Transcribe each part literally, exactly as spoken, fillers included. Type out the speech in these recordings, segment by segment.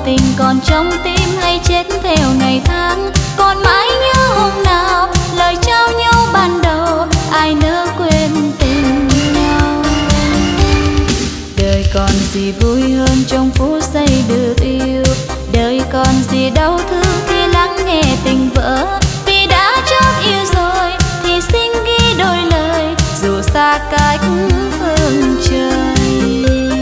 tình còn trong tim hay chết theo ngày tháng. Còn mãi nhớ hôm nào lời trao nhau ban đầu, ai nỡ quên tình nhau. Đời còn gì vui hơn trong phút giây được yêu, đời còn gì đau thương khi lắng nghe tình vỡ. Vì đã chót yêu rồi thì xin ghi đôi lời, dù xa cách phương trời.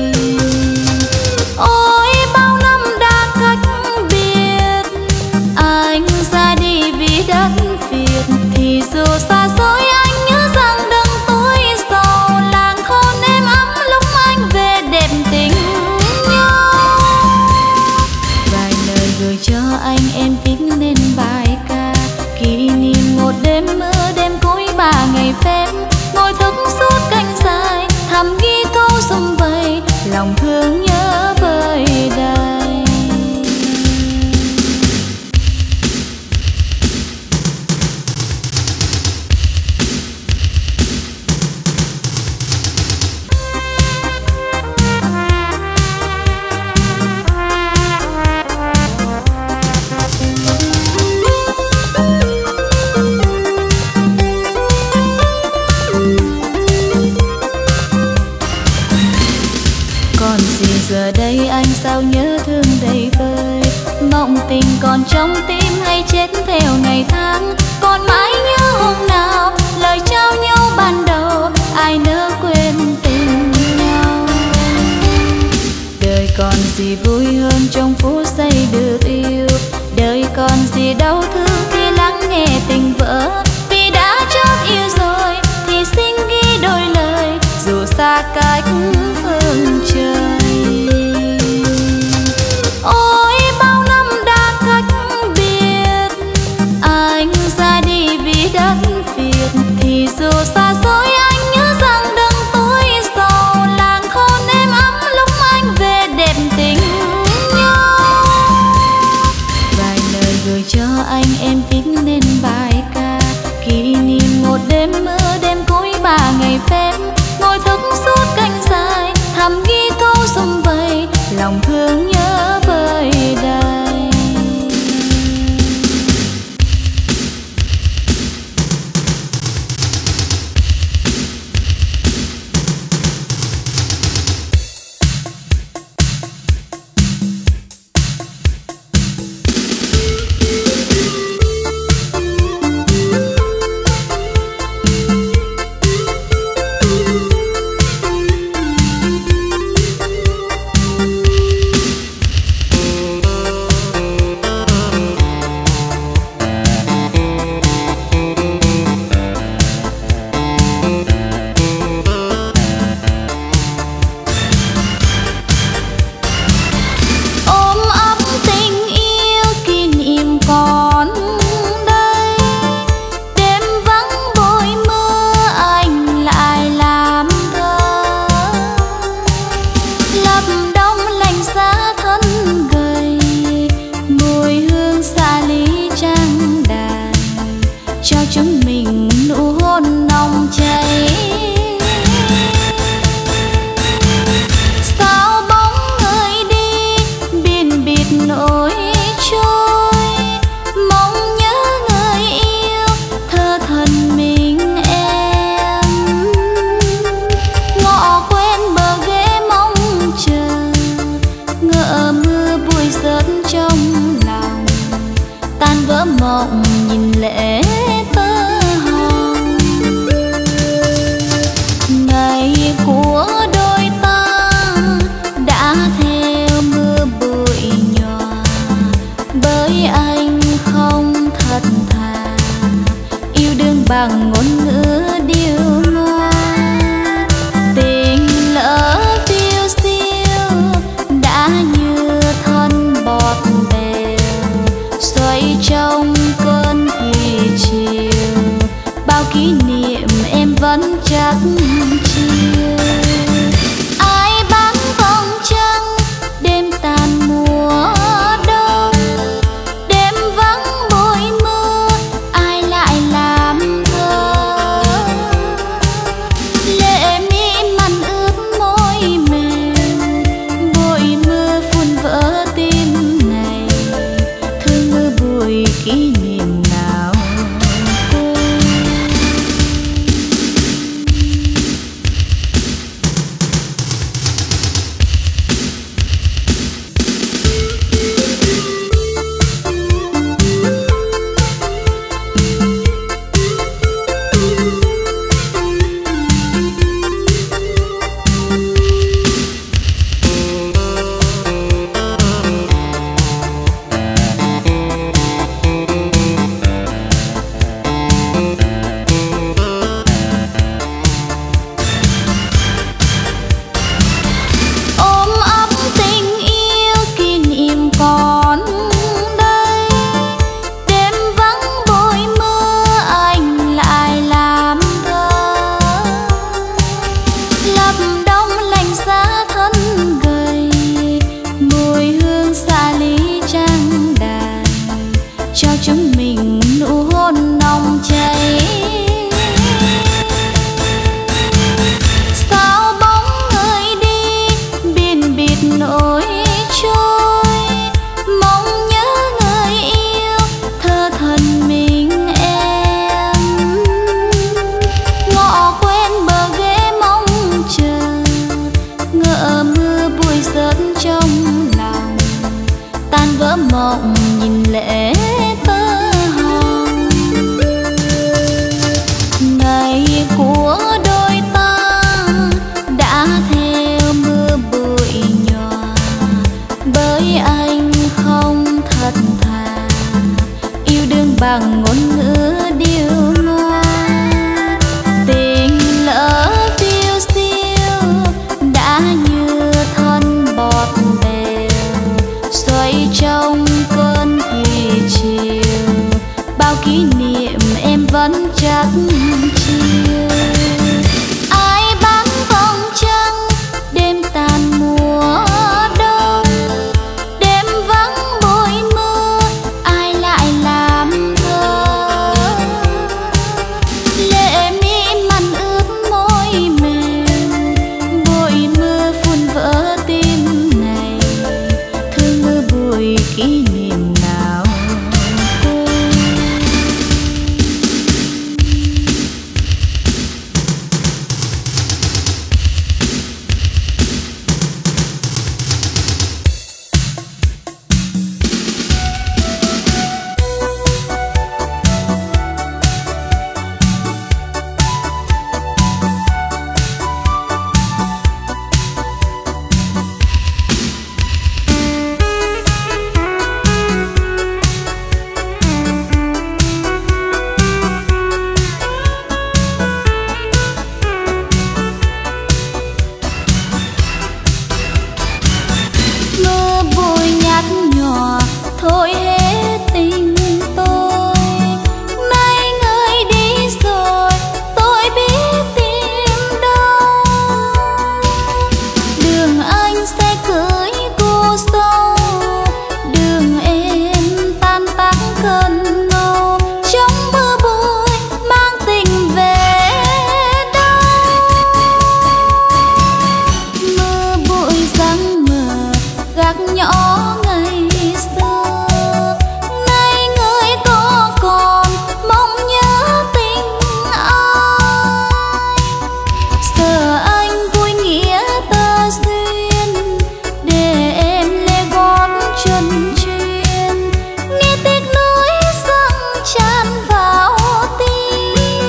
Ôi bao năm đã cách biệt, anh ra đi vì đất Việt. Thì dù xa xôi anh nhớ rằng đấng tối sầu, làng thôn êm ấm lúc anh về đẹp tình nhau. Vài lời gửi cho anh em viết nên bài ca, kỷ niệm một đêm mưa đêm cuối ba ngày phép. Ngồi thức suốt canh dài thầm ghi câu sum vầy, lòng thương nhớ vơi đầy. Giờ đây anh sao nhớ thương đầy vơi, mộng tình còn trong tim hay chết theo ngày tháng. Còn mãi nhớ hôm nào lời trao nhau ban đầu, ai nỡ quên tình nhau. Đời còn gì vui hơn trong phút giây được yêu, đời còn gì đau thương khi lắng nghe tình vỡ. Vì đã chót yêu rồi thì xin ghi đôi lời, dù xa cách phương trời. Ôi bao năm đã cách biệt, anh ra đi vì đất Việt. Thì dù xa xôi anh nhớ rằng đấng tối sầu, làng thôn êm ấm lúc anh về đẹp tình nhau. Vài lời gửi cho anh em viết nên bài ca, kỷ niệm một đêm mưa đêm cuối ba ngày phép. Ngồi thức suốt canh dài thầm ghi câu sum vầy, lòng thương nhớ vơi đầy. Bằng ngôn ngữ điêu ngoa, tình lỡ phiêu siêu đã như thân bọt bèo, xoay trong cơn thủy triều. Bao kỷ niệm em vẫn chắc chiêu. Ai bán vòng trăng đêm tàn mùa đông, đêm vắng bồi mưa ai lại làm thơ. mộng nhìn lệ tơ hồng. Ngày của đôi ta đã theo mưa bụi nhòa, bởi anh không thật thà yêu đương bằng ngôn ngữ điêu ngoa. Tình lỡ phiêu siêu đã như thân bọt bèo, xoay trong cơn thủy triều, bao kỷ niệm em vẫn chắc chiêu. Ai bán vòng trăng đêm tàn mùa đông, đêm vắng bụi mưa ai lại làm thơ. Lệ mi mặn ướt môi mềm, bụi mưa phun vỡ tim này, thương mưa bụi kỷ niệm nào quên. Mưa bụi nhạt nhòa thôi hết tình tôi, nay người đi rồi tôi biết tìm đâu. Đường anh sẽ cưới cô dâu, đường em tan tác cơn ngâu, trong mưa bụi mang tình về đâu. Mưa bụi giăng mờ gác nhỏ ngày xưa, nay người có còn mong nhớ tình ai. Giờ anh vui nghĩa tơ duyên, để em lê gót chân chuyên, nghe tiếc nuối dâng tràn vào tim.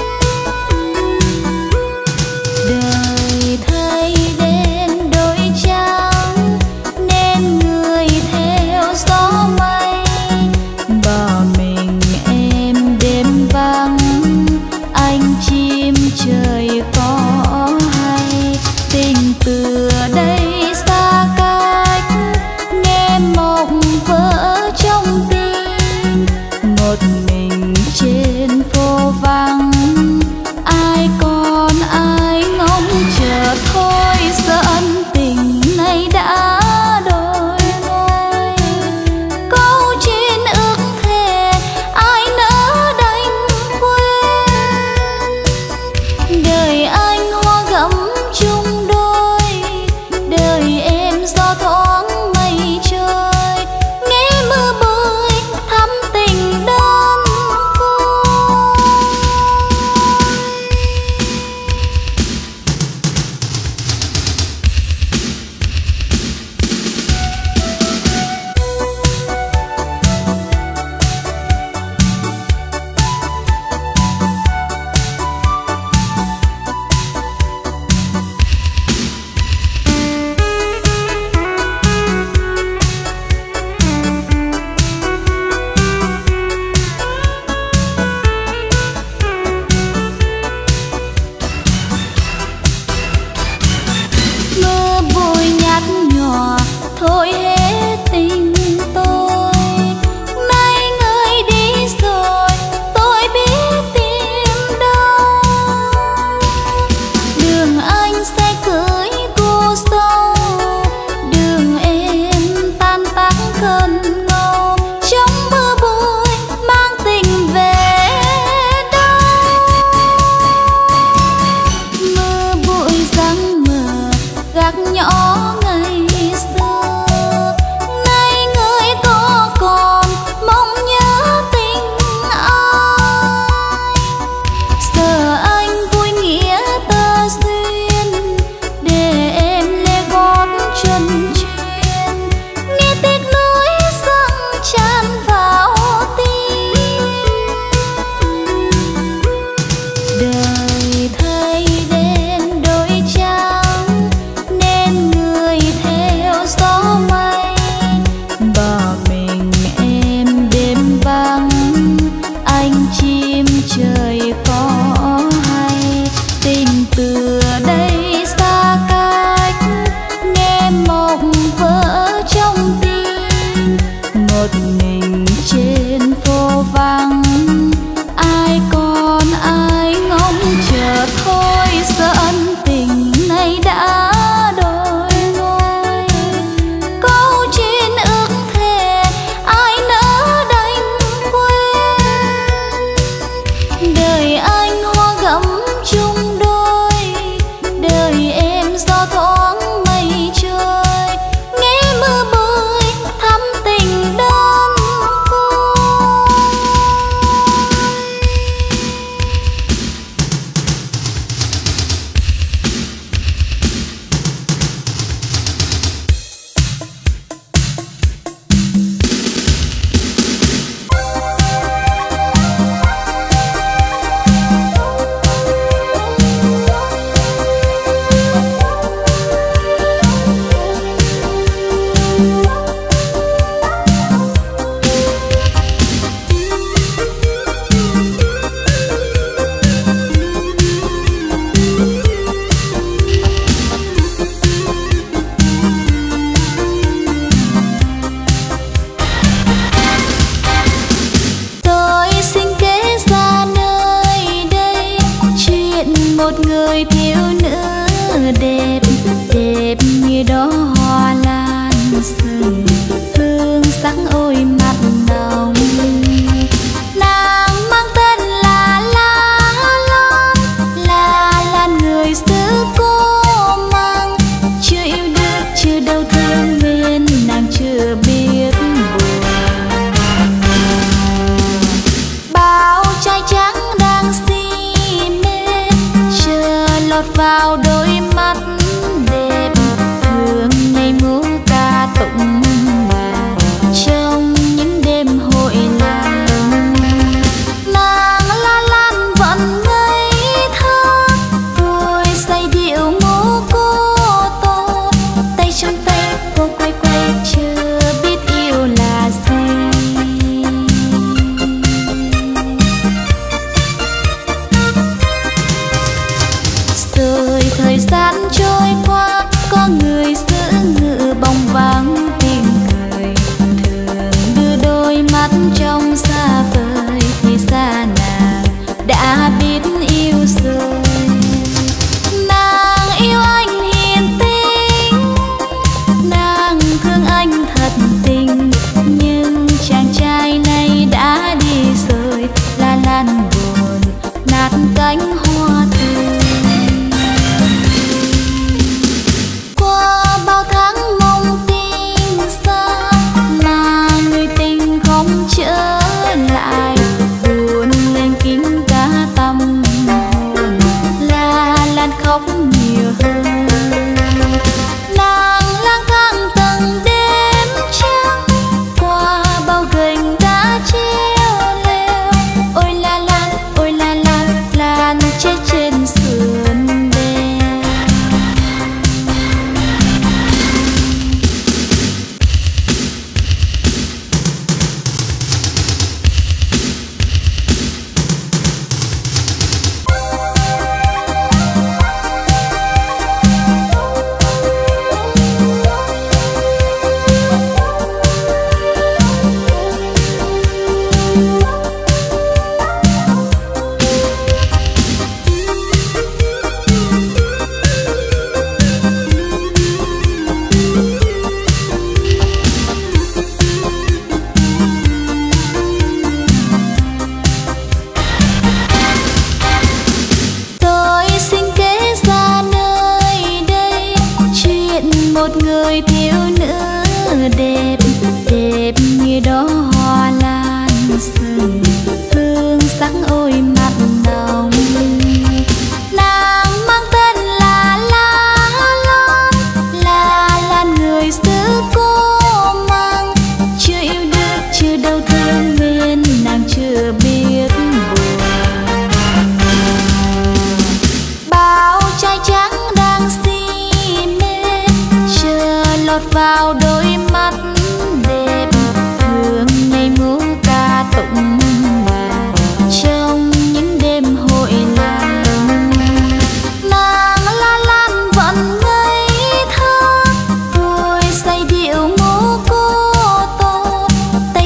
Đời thay đen đổi trắng nên người theo gió mây, bỏ mình em đêm vắng anh chim trời có hay. Tình từ đây xa cách nghe mộng vỡ trong tim, một mình trên phố vắng ai còn ai ngóng chờ. Thôi giận tình này đã đổi ngôi, câu chuyện ước thề ai nỡ đành quên. Đời anh hoa gấm chung đôi, đời em gió thoáng mây trôi, nghe mưa bụi thắm tình đơn côi. một mình trên phố vắng, ai còn ai ngóng chờ thôi, giờ ân tình này đã đổi ngôi. Câu chuyện ước thề ai nỡ đành quên, đời anh hoa gấm chung đôi, đời em gió thoáng mây trôi, nghe mưa bơi thắm tình đơn côi. Tôi xin kể ra nơi đây chuyện một người thiếu nữ đẹp, đẹp như đó hoa lan rừng, hương sắc ôi mặt nồng. Nàng mang tên là La Lan, La Lan người xứ cô mang, chưa yêu được chưa đâu thương nên nàng chưa biết buồn. Bao trai trắng đang si mê chờ lọt vào đôi mắt đẹp, thường ngày múa ca tụng bài trong những đêm hội làng. Nàng La Lan vẫn ngây thơ vui say điệu múa cô tô, tay trong tay cô quay quay chưa biết yêu là gì. Rồi thời gian trôi qua, có người giữ ngự bóng vắng tìm cười, thường đưa đôi mắt trong xa vời thì ra nàng đã biết yêu rồi. Nàng yêu anh hiền tính, nàng thương anh thật tình, nhưng chàng trai này đã đi rồi. La Lan buồn nát cánh hoa tươi. Qua bao tháng mong tình xa mà người tình không trở lại, buồn lên kính cả tâm hồn. La Lan khóc nhiều hơn, nàng lang thang từng đêm trắng, qua bao gành đã treo leo. Ôi La Lan, ôi La Lan, Lan chết trên sườn đèo. Tôi xin kể ra nơi đây chuyện một người thiếu nữ đẹp, đẹp như đó hoa lan rừng, hương sắc ôi mặt nồng. Nàng mang tên là La Lan, La Lan người xứ cô mang, chưa yêu được chưa đâu thương nên nàng chưa biết buồn. Bao trai trắng đang si mê chờ lọt vào đôi mắt đẹp, thường ngày múa ca tụng bài trong những đêm hội làng. Nàng La Lan vẫn ngây thơ vui say điệu múa cô tô,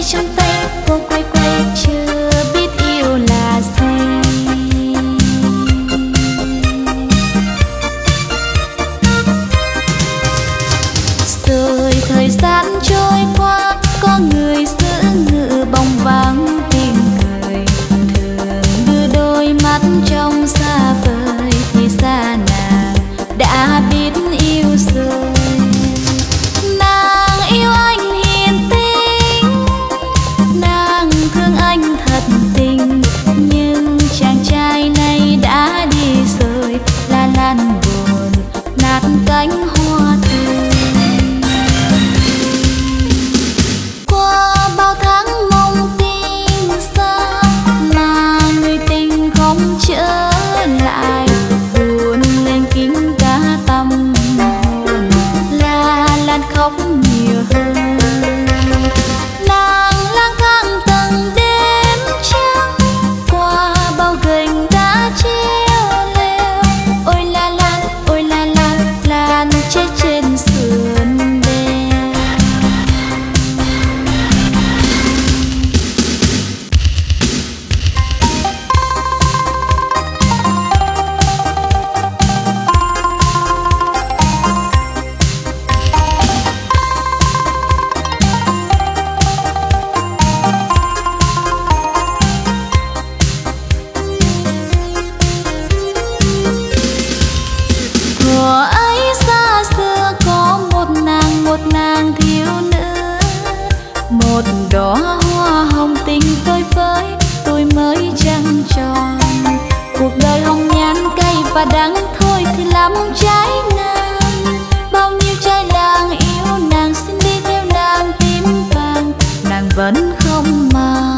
một đóa hoa hồng tình phơi phới tôi mới trăng tròn. Cuộc đời hồng nhan cay và đắng thôi thì lắm trái ngang. Bao nhiêu trai làng yêu nàng xin đi theo nàng tím vàng, nàng vẫn không màng.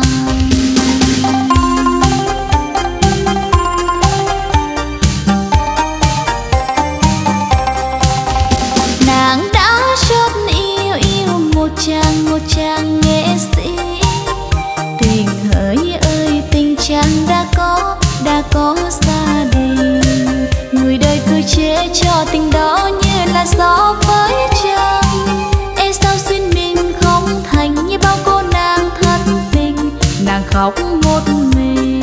Nàng đã chót yêu yêu một chàng một chàng nghệ sĩ. Tình hỡi ơi tình chàng đã có đã có gia đình. Người đời cười chê cho tình đó như là gió với trăng. E sao duyên mình không thành như bao cô nàng thất tình, nàng khóc một mình.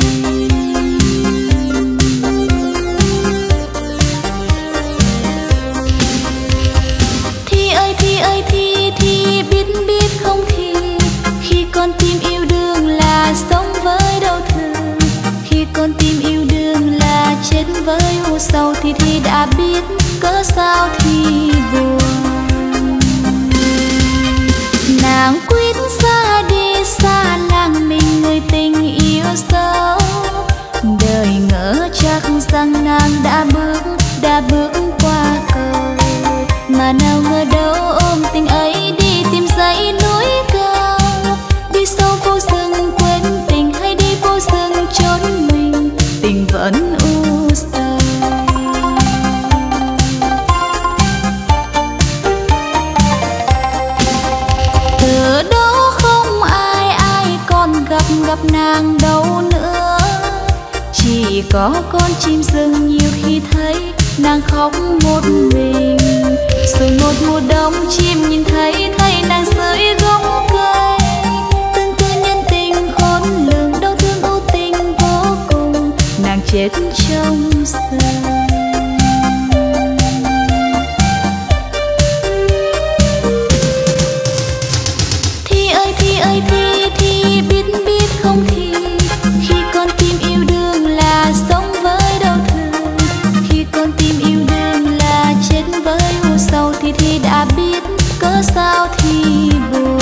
Thì ơi thì ơi thì thì biết biết không thì khi con tim yêu đương là sống với đau thương. Khi con tim yêu đương là chết với u sầu thì thì đã biết cớ sao thì buồn. Nàng quyết xa đi xa làng mình người tình yêu sâu. Đời ngỡ chắc rằng nàng đã bước đã bước qua cầu, mà nào ngờ đâu ôm tình ấy đi tìm dãy núi cao. Đi sâu vô rừng quên tình hay đi vô rừng trốn mình, tình vẫn u sầu. Từ đó không ai ai còn gặp gặp nàng đâu nữa. Chỉ có con chim rừng nhiều khi thấy nàng khóc một mình. Rồi một mùa đông chim nhìn thấy thấy nàng dưới gốc cây. Từng tư nhân tình khôn lường đau thương ưu tình vô cùng, nàng chết trong rừng. Thì ơi thì ơi thì thì biết biết không thì khi con tim yêu đương là sống với đau thương. Khi con tim yêu đương là chết với u sầu thì thì đã biết cớ sao thì buồn.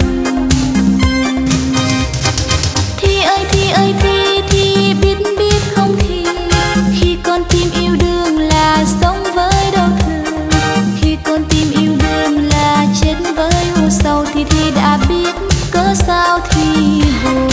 Thì ơi thì ơi thì thì biết biết không thì khi con tim yêu đương là sống với đau thương. Khi con tim yêu đương là chết với u sầu thì thì đã biết cớ sao thì buồn.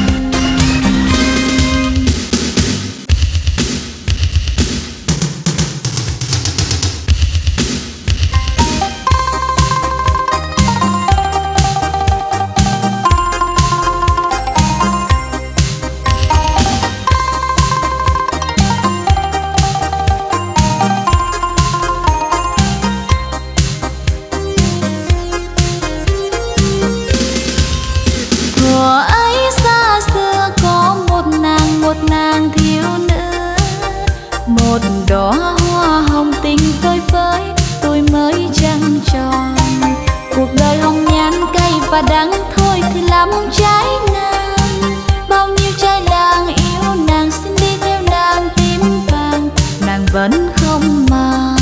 Thuở ấy xa xưa có một nàng một nàng thiếu nữ. Một đóa hoa hồng tình phơi phới tôi mới trăng tròn. Cuộc đời hồng nhan cay và đắng thôi thì lắm trái ngang. Bao nhiêu trai làng yêu nàng xin đi theo nàng tím vàng, nàng vẫn không màng.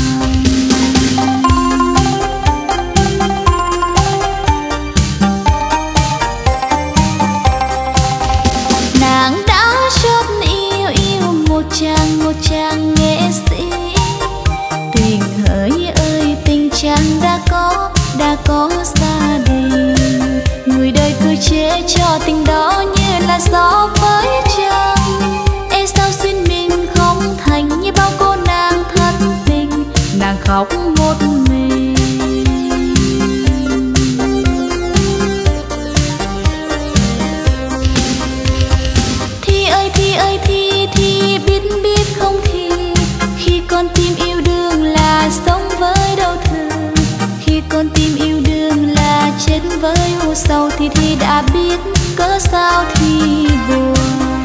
Nàng đã chót yêu yêu một chàng một chàng nghệ sĩ. Tình hỡi ơi tình chàng đã có đã có gia đình. Người đời cười chê cho tình đó như là gió với trăng. E sao duyên mình không thành như bao cô nàng thất tình, nàng khóc một mình. Thì ơi thì ơi thì thì biết biết không thì khi con tim yêu đương là sống với đau thương. Khi con tim yêu đương là chết với u sầu thì thì đã biết cớ sao thì buồn.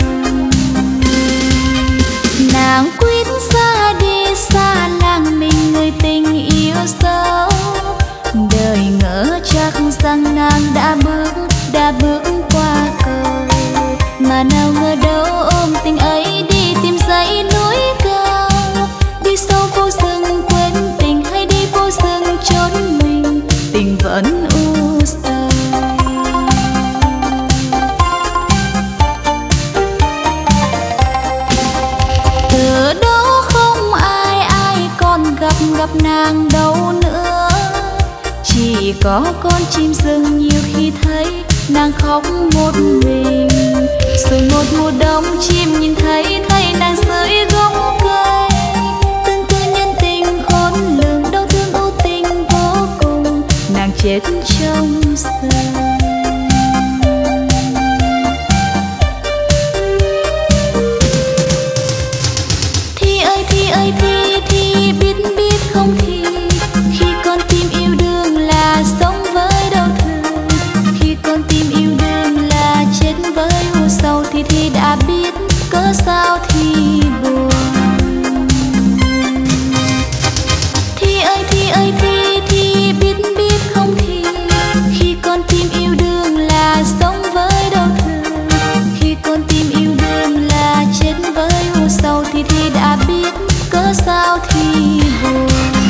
Nàng quyết xa đi xa làng mình người tình yêu sâu. Đời ngỡ chắc rằng nàng đã bước đã bước qua cầu, mà nào ngờ đâu ôm tình ấy đi tìm dãy núi cao. Đi sâu vô rừng quên tình hay đi vô rừng trốn mình, tình vẫn u sầu. có con chim rừng nhiều khi thấy nàng khóc một mình. Rồi một mùa đông chim nhìn thấy thấy nàng dưới gốc cây. Từng tư nhân tình khôn lường đau thương ưu tình vô cùng, nàng chết trong rừng. Thi ơi thi ơi thi thi biết biết không thi, khi con tim yêu đương là sống với đau thương, khi con tim yêu đương là chết với u sầu, thì thi đã biết cớ sao thì buồn. Thi ơi thi ơi thi thi biết biết không thi, khi con tim yêu đương là sống với đau thương, khi con tim yêu đương là chết với u sầu, thì thi đã biết cớ sao thì buồn.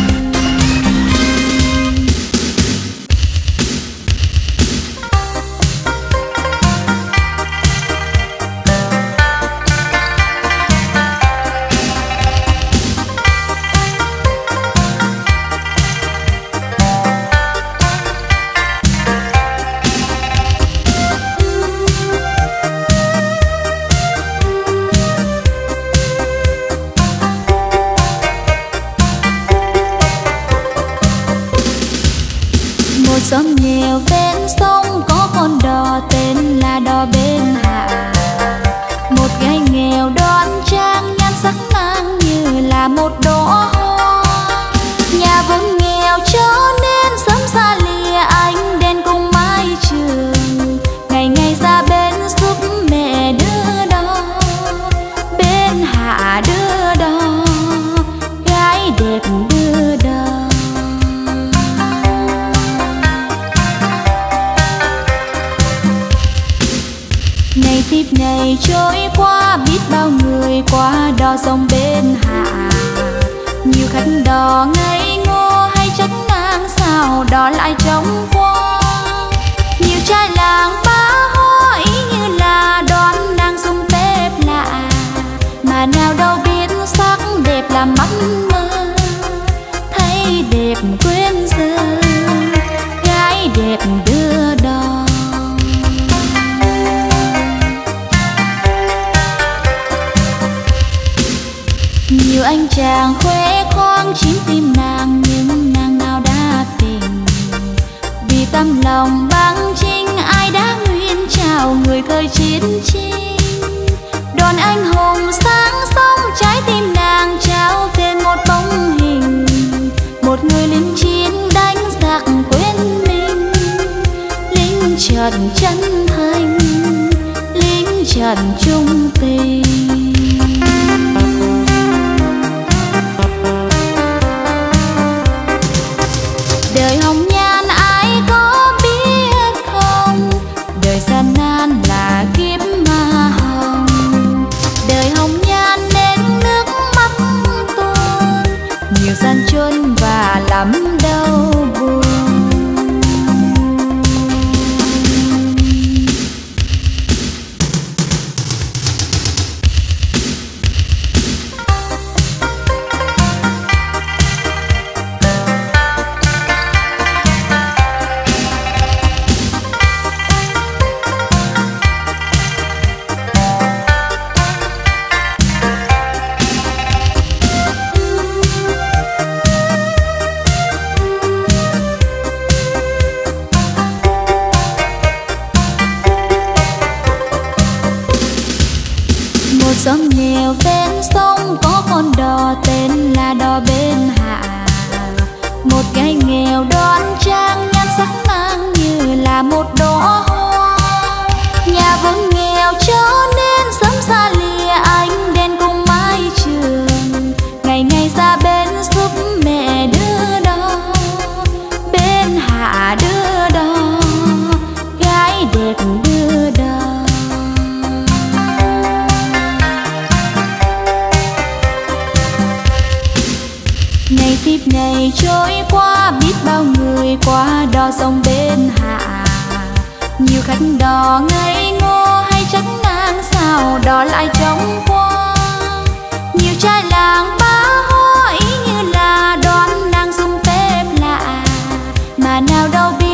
Xóm nghèo ven sông có con đò tên là đò bên hạ. Một gái nghèo đoan trang nhan sắc nàng như là một đóa hoa. Nhà vốn nghèo cho nên sớm xa lìa ánh đèn cùng mái trường. Ngày ngày ra bên giúp mẹ đưa đò, bên hạ đưa đò, gái đẹp đưa đò. Ngày tiếp ngày trôi qua biết bao người qua đò sông bên hạ. Nhiều khách đò ngây ngô hay trách nàng sao đò lại trống qua. Nhiều trai làng ba hỏi như là đón nàng dùng tép lạ, mà nào đâu biết sắc đẹp làm mắt mơ, thấy đẹp quên giờ, gái đẹp đưa đò. Nhiều anh chàng khoe khoang chiếm tim nàng, nhưng nàng nào đã tình. Vì tâm lòng băng chinh ai đã nguyện chào người thời chiến chinh. Đoàn anh hùng sáng sóng trái tim nàng trao về một bóng hình, một người lính chiến đánh giặc quên mình. Lính trần chân thành, lính trần trung tình. Đời hồng nhan ai có biết không, đời gian nan là kiếp ma hồng. Đời hồng nhan nên nước mắt tuôn, nhiều gian truân và lắm đau buồn. Xóm nghèo ven sông có con đò tên là đò bên hạ. Một gái nghèo đoan trang nhan sắc nàng như là một đóa hoa. Nhà vốn nghèo cho nên sớm xa lìa ánh đèn cùng mái trường. Ngày ngày ra bên giúp mẹ đưa đò, bên hạ đưa đò, gái đẹp đưa đò. Ngày tiếp ngày trôi qua biết bao người qua đò sông bên hạ. Nhiều khách đò ngây ngô hay trách nàng sao đò lại trống qua. Nhiều trai làng ba hỏi như là đoán nàng dùng tép lạ, mà nào đâu biết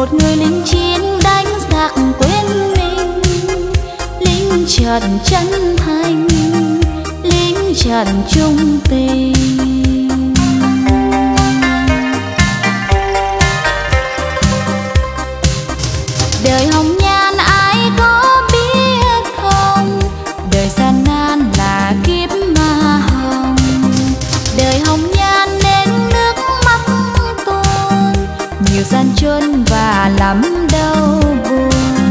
một người lính chiến đánh giặc quên mình, lính Trần chân thành, lính Trần trung tình. Đời hồng nhan ai có biết không, đời gian nan là kiếp ma hồng. Đời hồng nhan nên nước mắt tuôn, nhiều gian truân và lắm đau buồn.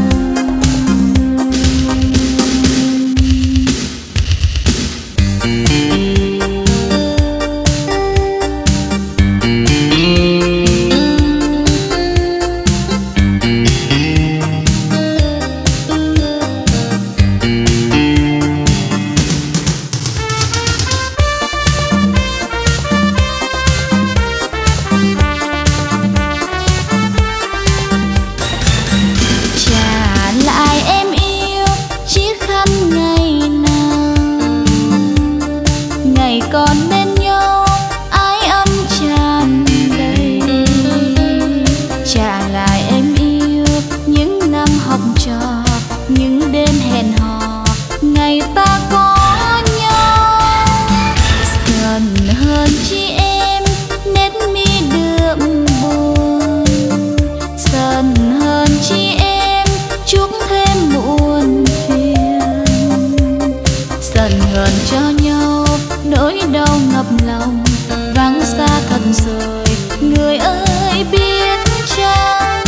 Còn bên nhau ái ân tràn đầy, trả lại em yêu những năm học trò, những đêm hẹn hò ngày ta có nhau. Dần hơn chi em nét mi đượm buồn, dần hơn chi em chuốc thêm muôn phiền, dần hơn cho nhau nỗi đau ngập lòng, vắng xa thật rồi người ơi biết chăng.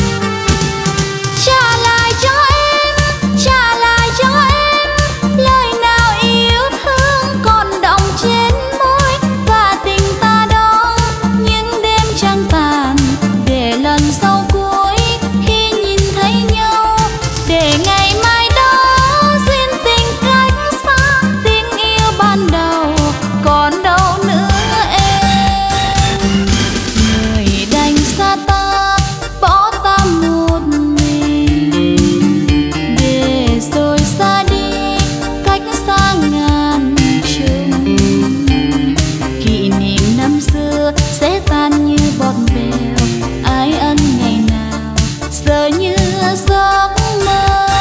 Trả lại cho em, trả lại cho em lời nào yêu thương còn đọng trên môi, và tình ta đó những đêm trăng tàn, để lần sau cuối khi nhìn thấy nhau, để ngày mai đó duyên tình cách xa, tình yêu ban đầu còn đâu nữa em. Người đành xa ta, bỏ ta một mình, để rồi xa đi cách xa ngàn trùng. Kỷ niệm năm xưa sẽ tan như bọt bèo, ái ân ngày nào giờ như giấc mơ.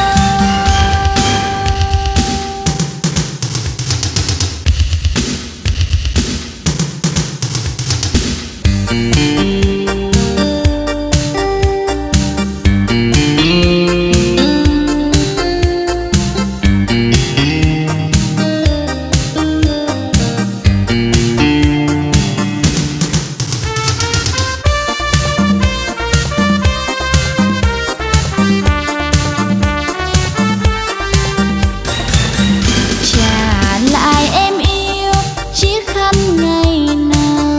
Trả lại em yêu chiếc khăn ngày nào,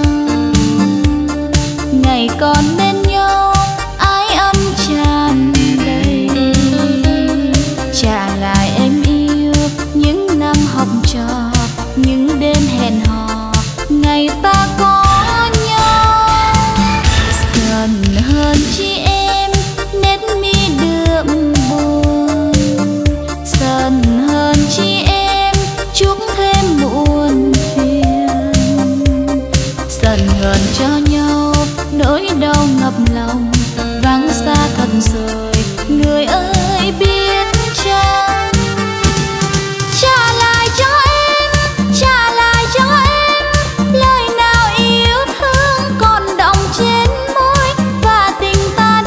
ngày còn bên nhau ái ân tràn đầy. Trả lại em yêu những năm học trò, những đêm hẹn hò ngày ta có nhau. Dần hơn chi em nét mi đượm buồn, dần hơn chi em chuốc thêm muôn phiền, dần hơn cho nhau nỗi đau ngập lòng, vắng xa thật rồi người ơi biết chăng. Trả lại cho em, trả lại cho em lời nào yêu thương còn đọng trên môi, và tình ta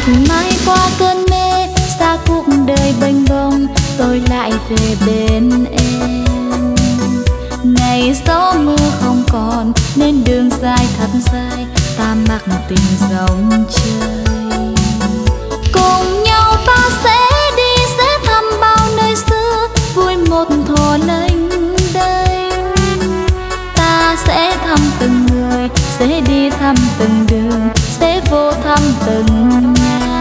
mai qua cơn mê xa cuộc đời bênh bông, tôi lại về bên em. Ngày gió mưa không còn nên đường dài thật dài, ta mặc tình dòng chơi. Cùng nhau ta sẽ đi, sẽ thăm bao nơi xưa, vui một thuở lênh đênh. Ta sẽ thăm từng người, sẽ đi thăm từng đường, sẽ vô thăm từng nhà.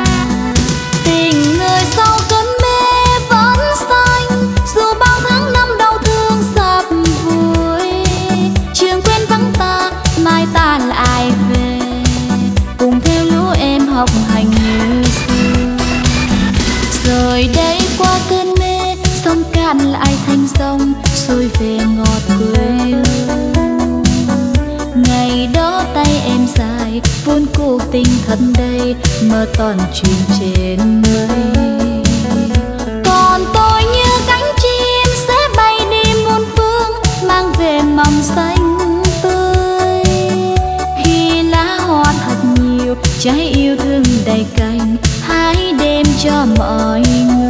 Tình người sau cơn mê vẫn xanh, dù bao tháng năm đau thương sập vùi. Trường quên vắng ta, mai ta lại về, cùng theo lũ em học hành như xưa. Rồi đây qua cơn mê, sông cạn lại thành sông, xuôi về ngọt quê hương. Ngày đó tay em dài, vun cuộc tình thật đầy, mơ toàn chuyện trên mây. Còn tôi như cánh chim sẽ bay đi muôn phương, mang về mầm xanh tươi. Khi lá hoa thật nhiều, trái yêu thương đầy cành, hãy đem cho mọi người.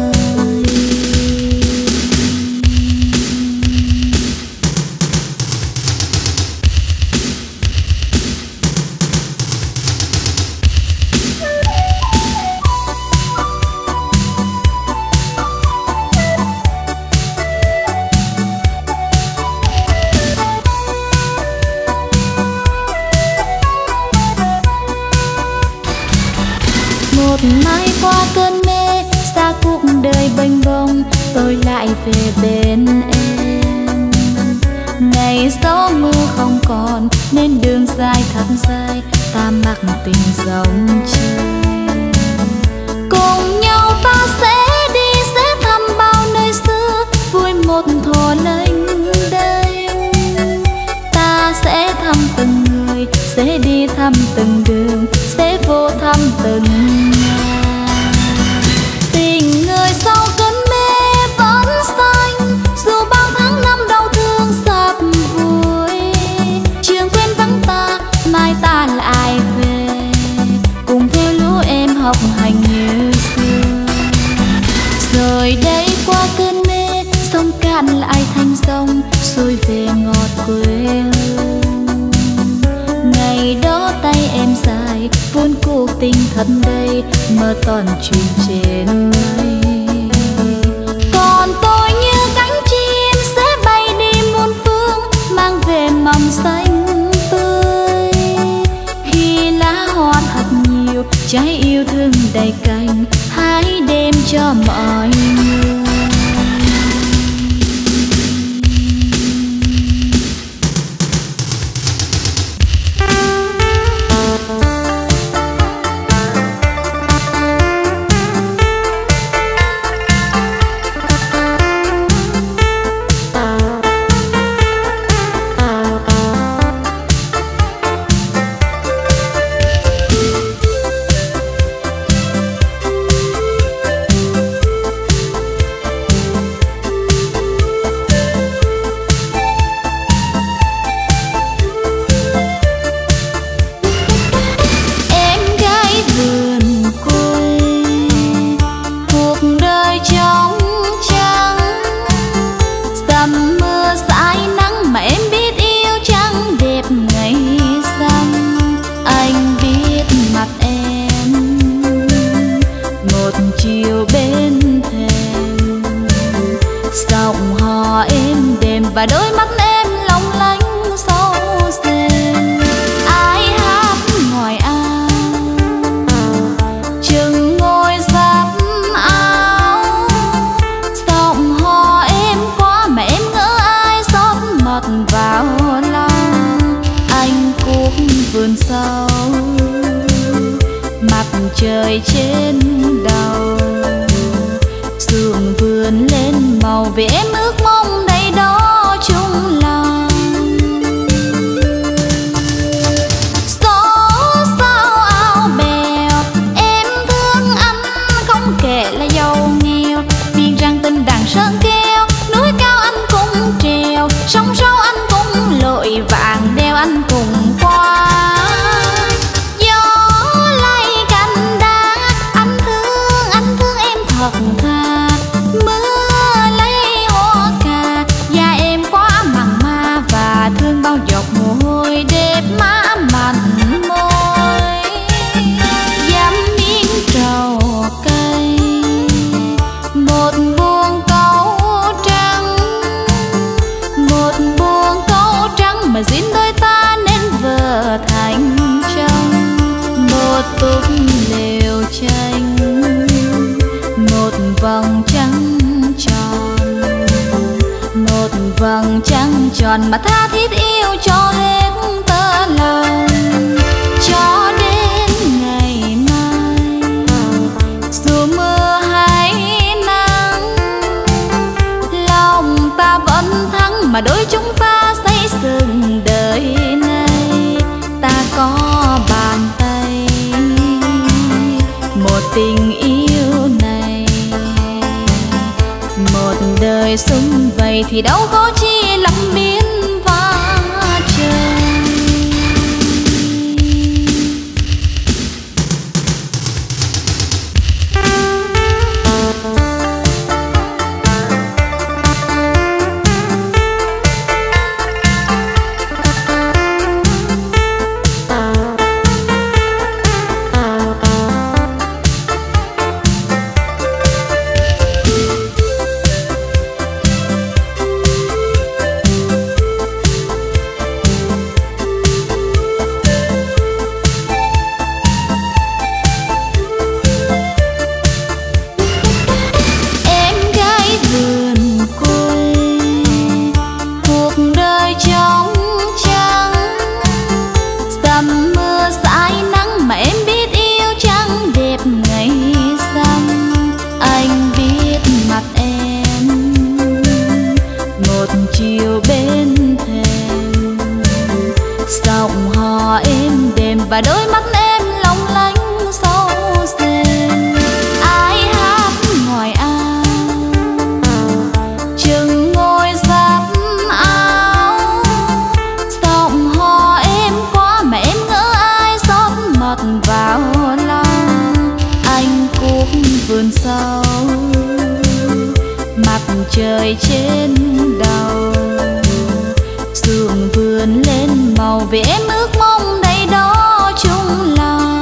Một mai qua cơn mê xa cuộc đời bênh bông, tôi lại về bên em. Ngày gió mưa không còn nên đường dài thật dài, ta mặc tình dòng chơi. Cùng nhau ta sẽ đi, sẽ thăm bao nơi xưa, vui một thuở lênh đênh. Ta sẽ thăm từng người, sẽ đi thăm từng đường, sẽ vô thăm từng nhà. Tình người sau cơn mê vẫn xanh, dù bao tháng năm đau thương sập vùi. Trường quên vắng ta, mai ta lại về, cùng theo lũ em học hành như xưa. Rồi đây qua cơn mê, sông cạn lại thành sông, xuôi về ngọt quê hương. Ngày đó tay em dài, vun cuộc tình thật đầy, mơ toàn chuyện trên mây. Còn tôi như cánh chim sẽ bay đi muôn phương, mang về mầm xanh tươi. Khi lá hoa thật nhiều, trái yêu thương đầy cành, hãy đem cho mọi người. Và đôi mắt em long lanh sâu xềm. Ai hát ngoài ao, chừng ngồi giáp áo. Giọng hò em qua mà em ngỡ ai xót mọt vào lòng. Anh cuốc vườn sau, mặt trời trên đầu. Sương vươn lên màu vì em ước mong đây đó chung lòng. Gió sao áo bèo, em thương anh không kể là giàu nghèo. Miền răng tinh đàn sơn keo, núi cao anh cũng trèo, sông sâu anh cũng lội, vàng đeo anh cùng qua. Gió lay cành mưa lấy hoa cà, da em quá mặn ma và thương bao giọt mồ hôi đẹp má mặn môi. Dám miếng trầu cây, một buông câu trắng, một buông câu trắng mà dính đôi ta nên vợ thành chồng. Một túp lều tranh, một vòng trăng tròn, một vầng trăng tròn mà tha thiết yêu cho hết tơ lòng. Cho đến ngày mai dù mưa hay nắng, lòng ta vẫn thắng mà đôi chúng ta xây dựng đời này. Ta có bàn tay, một tình yêu này, một đời sum vầy thì đâu có chi lắm biến va trời. Và đôi mắt em long lanh sâu xềm. Ai hát ngoài ao chừng ngồi giặt áo, giọng hò em quá mà em ngỡ ai xót mật vào lòng. Anh cuốc vườn sâu, mặt trời trên đầu, ruộng vườn lên màu vì em ước mong đây đó chung lòng.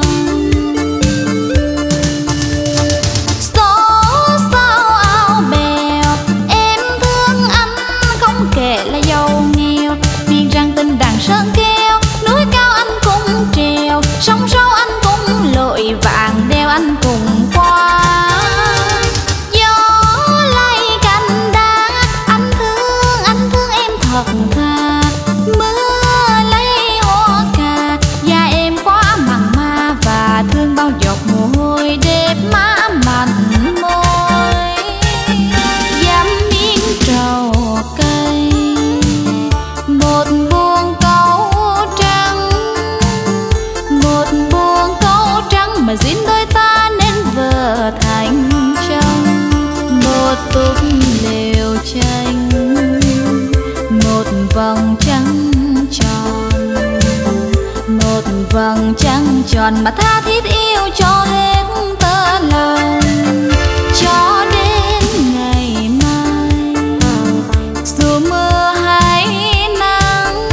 Gió sao áo bèo, em thương anh không kể là giàu nghèo. Biết rằng tình đàn sơn keo, núi cao anh cũng trèo, sóng sâu anh cũng lội, vàng đeo anh cùng qua. Gió lay cành đá, anh thương, anh thương em thật thà. Mưa lấy hoa cà, da em quá mặn ma và thương bao giọt mồ hôi đẹp má mặn môi. Dám miếng trầu cây, một buông câu trắng, một buông câu trắng mà dính đôi ta nên vợ thành chồng. Một túp lều tranh, một vòng trăng tròn, một vầng trăng tròn mà tha thiết yêu cho hết tơ lòng. Cho đến ngày mai dù mưa hay nắng,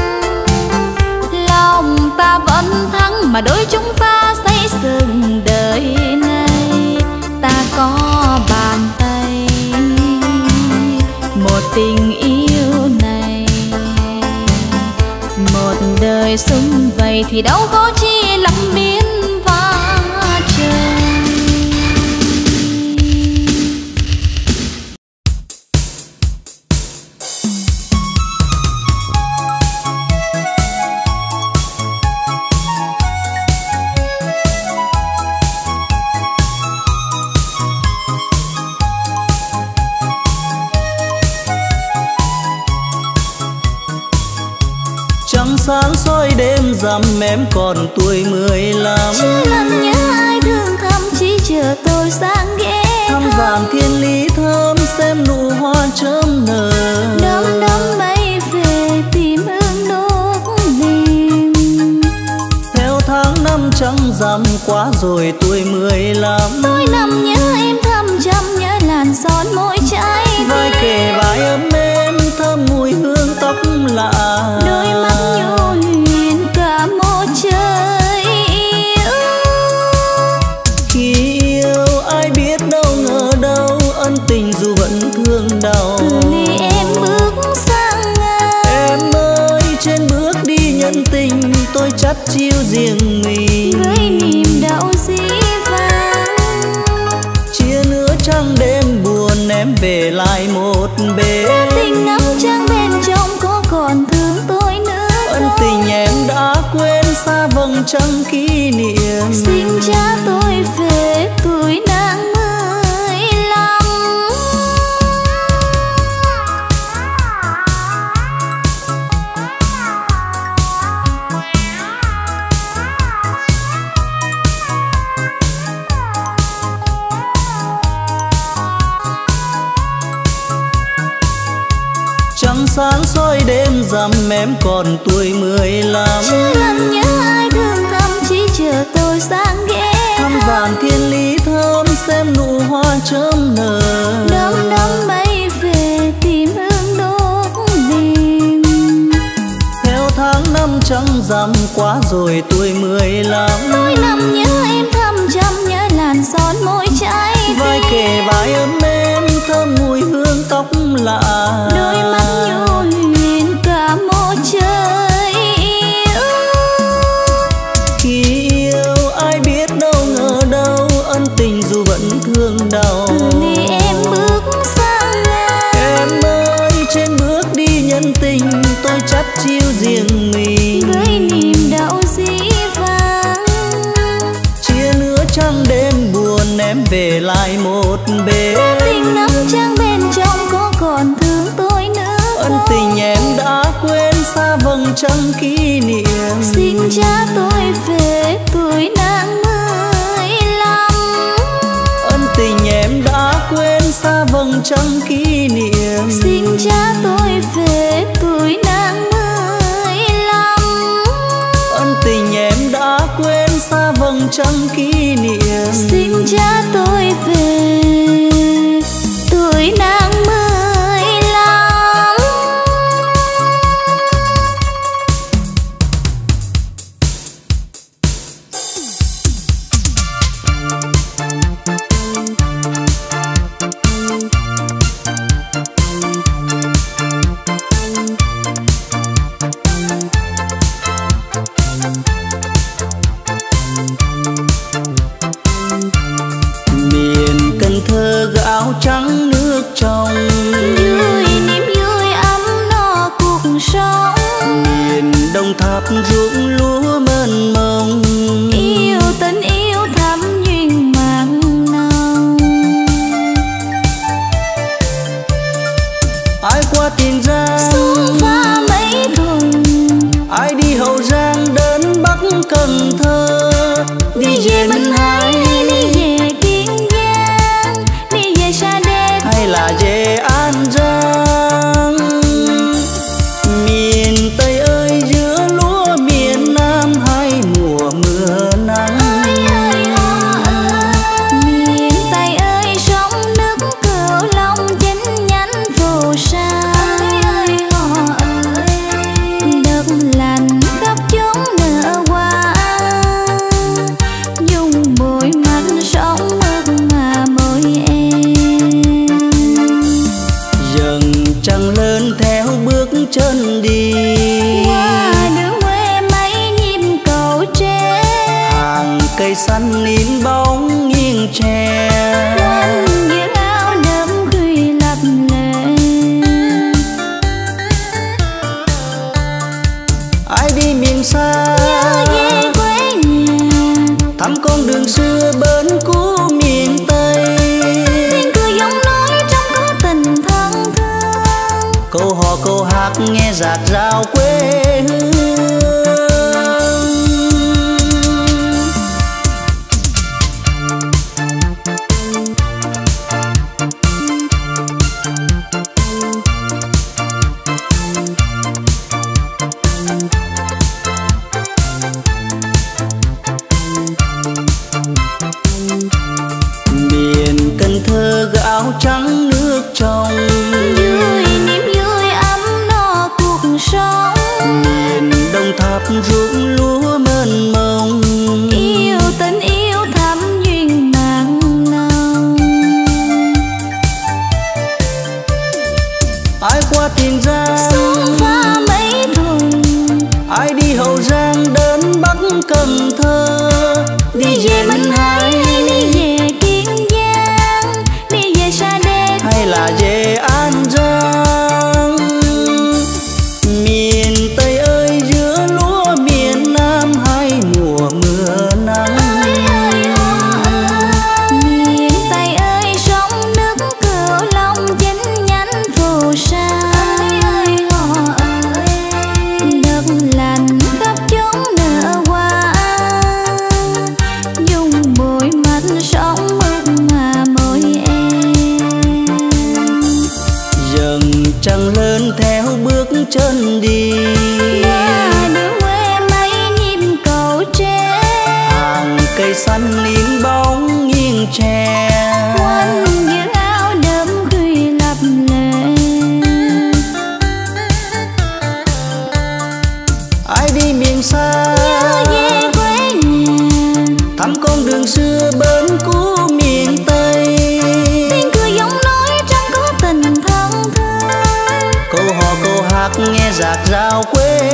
lòng ta vẫn thắng mà đôi chúng ta xây dựng đời này. Ta có bàn tay, một tình yêu này, một đời sum vầy thì đâu có chi lắm biến va trời. Sáng soi đêm rằm em còn tuổi mười lăm. Chưa lần nhớ ai thương thăm, chỉ chờ tôi sang ghé thăm. Vàng thiên lý thơm xem nụ hoa chớm nở. Đom đóm bay về tìm hương đốt niềm. Theo tháng năm trăng rằm qua rồi tuổi mười lăm. Tôi nằm nhớ em thăm chăm, nhớ làn gió son môi trái vai kề vai ấm êm thơm mùi hương tóc lạ, đôi mắt nhu huyền cả một trời yêu. Khi yêu ai biết đâu ngờ đâu ân tình dù vẫn thương đau. Từ ly em bước sang ngang, Em ơi trên bước đi nhân tình tôi chắt chiu riêng mình, với niềm đau dĩ vãng. chia nửa trăng đêm buồn em về lại một bề. Tình nắng trăng bên trong có còn thương tôi nữa Ân không? tình em đã quên xa vầng trăng kỷ niệm. Xin cha tôi về tuổi nàng mười lăm. Trăng sáng soi đêm rằm em còn tuổi mười lăm. Chưa lần nhớ ai thương thầm chỉ chờ tôi sang ghé Thăm vạn thiên lý thơm xem nụ hoa chớm nở. đom đóm bay về tìm hương đốt đêm. Theo tháng năm trăng rằm qua rồi tuổi mười lăm. Tôi nằm nhớ em thầm chăm nhớ làn son môi trái Vai kề vai ấm êm thơm mùi hương tóc lạ, đôi mắt nhu huyền cả một trời yêu. Khi yêu ai biết đâu ngờ đâu ân tình dù vẫn thương đau. Từ ly em bước sang ngang, Em ơi trên bước đi nhân tình tôi chắt chiu riêng mình, với niềm đau dĩ vãng. chia nửa trăng đêm buồn em về lại một bề. Tình nắng trăng bên trong có còn thương tôi nữa Ân không? tình em đã quên xa vầng trăng kỷ niệm. Xin cha tôi về tuổi nàng mười lăm. Ân tình em đã quên xa vầng trăng kỷ niệm. Xin cha tôi về tuổi nàng mười lăm. Ân tình em đã quên xa vầng trăng kỷ niệm. Xin cha tôi về tuổi nàng mười lăm. Miền Cần Thơ gạo trắng nước trong, Vui niềm vui ấm no cuộc sống. miền Đồng Tháp ruộng lúa mênh mông. Yêu tình yêu thắm duyên mặn nồng. Ai qua Tiền Giang Xuống pha mấy thùng, ai đi Hậu Giang đến Bắc Cần Thơ. Đi về Minh Hải đi về Kiên Giang, đi về Sa Đéc hay là về An Giang. Miền Tây ơi giữa lúa miền Nam hai mùa mưa nắng. ơi ơi ơi ơi. Miền Tây ơi sông nước Cửu Long chính nhánh phù sa. ơi ơi ơi. Đất lành khắp chốn nở hoa, dùng bụi mặt sóng mực mà môi em. Dần trăng lên theo bước chân đi, Qua đường quê mấy nhịp cầu tre, hàng cây xanh in bóng nghiêng tre. quanh những áo đẫm khuy lập lệ. Ai đi miền xa Nhớ về quê nhà, thăm con đường xưa bên cũ miền Tây. tiếng cười giọng nói trong có tình thân thương. Câu hò câu hát nghe dạt dào quê hương. Miền Cần Thơ gạo trắng nước nước trong, vui niềm vui ấm no cuộc sống. miền Đồng Tháp ruộng lúa mênh mông, Yêu tình yêu thắm duyên nặng nồng. ai qua Tiền Giang Sông pha mấy thùng, ai đi Hậu Giang đến Bắc Cần Thơ, đi về Minh Hải hay đi về Kiên Giang, đi về Sa Đéc hay là về An Giang. Miền Tây ơi giữa lúa miền Nam hai mùa mưa nắng. miền Tây ơi sông nước Cửu Long chính nhánh phù sa. Đất lành khắp chốn nở hoa, dùng bụi mặt sống mượt mà môi em. Dần trăng lên theo bước chân đi, Qua đường quê mấy nhịp cầu tre, hàng cây xanh in bóng nghiêng tre. quanh những áo đơm khuy lập lệ. ai đi miền xa Nhớ về quê nhà, thăm con đường xưa bên cũ miền Tây. tiếng cười giọng nói chẳng có tình thân thương. Câu hò câu hát nghe dạt dào quê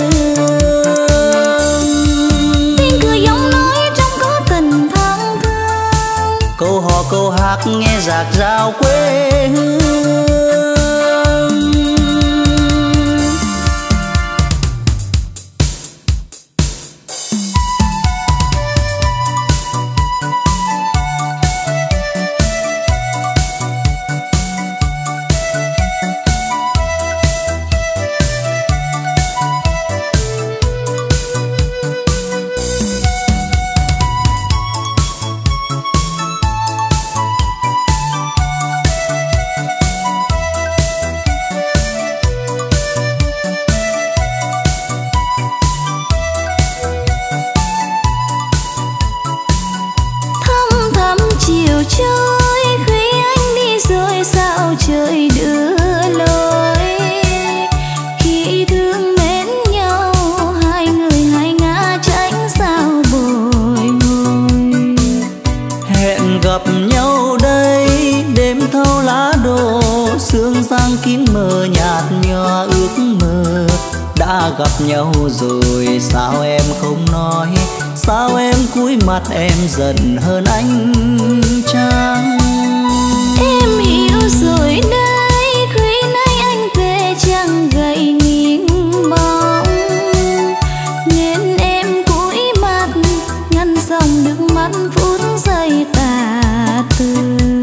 hương, Tiếng cười giọng nói chẳng có tình thân thương. câu hò câu hát nghe dạt dào quê hương. Thăm thắm chiều trôi khi anh đi rồi sao trời đưa lối. Khi thương mến nhau hai người hai ngã tránh sao bồi hồi. Hẹn gặp nhau đây đêm thâu lá đổ, sương giăng kín mờ nhạt nhòa ước mơ. Đã gặp nhau rồi sao em không nói, sao em cúi mặt em giận hơn anh chăng. Em hiểu rồi đây khi nay anh về chẳng gầy nghiêng bóng, nên em cúi mặt ngăn dòng nước mắt phút giây tà từ.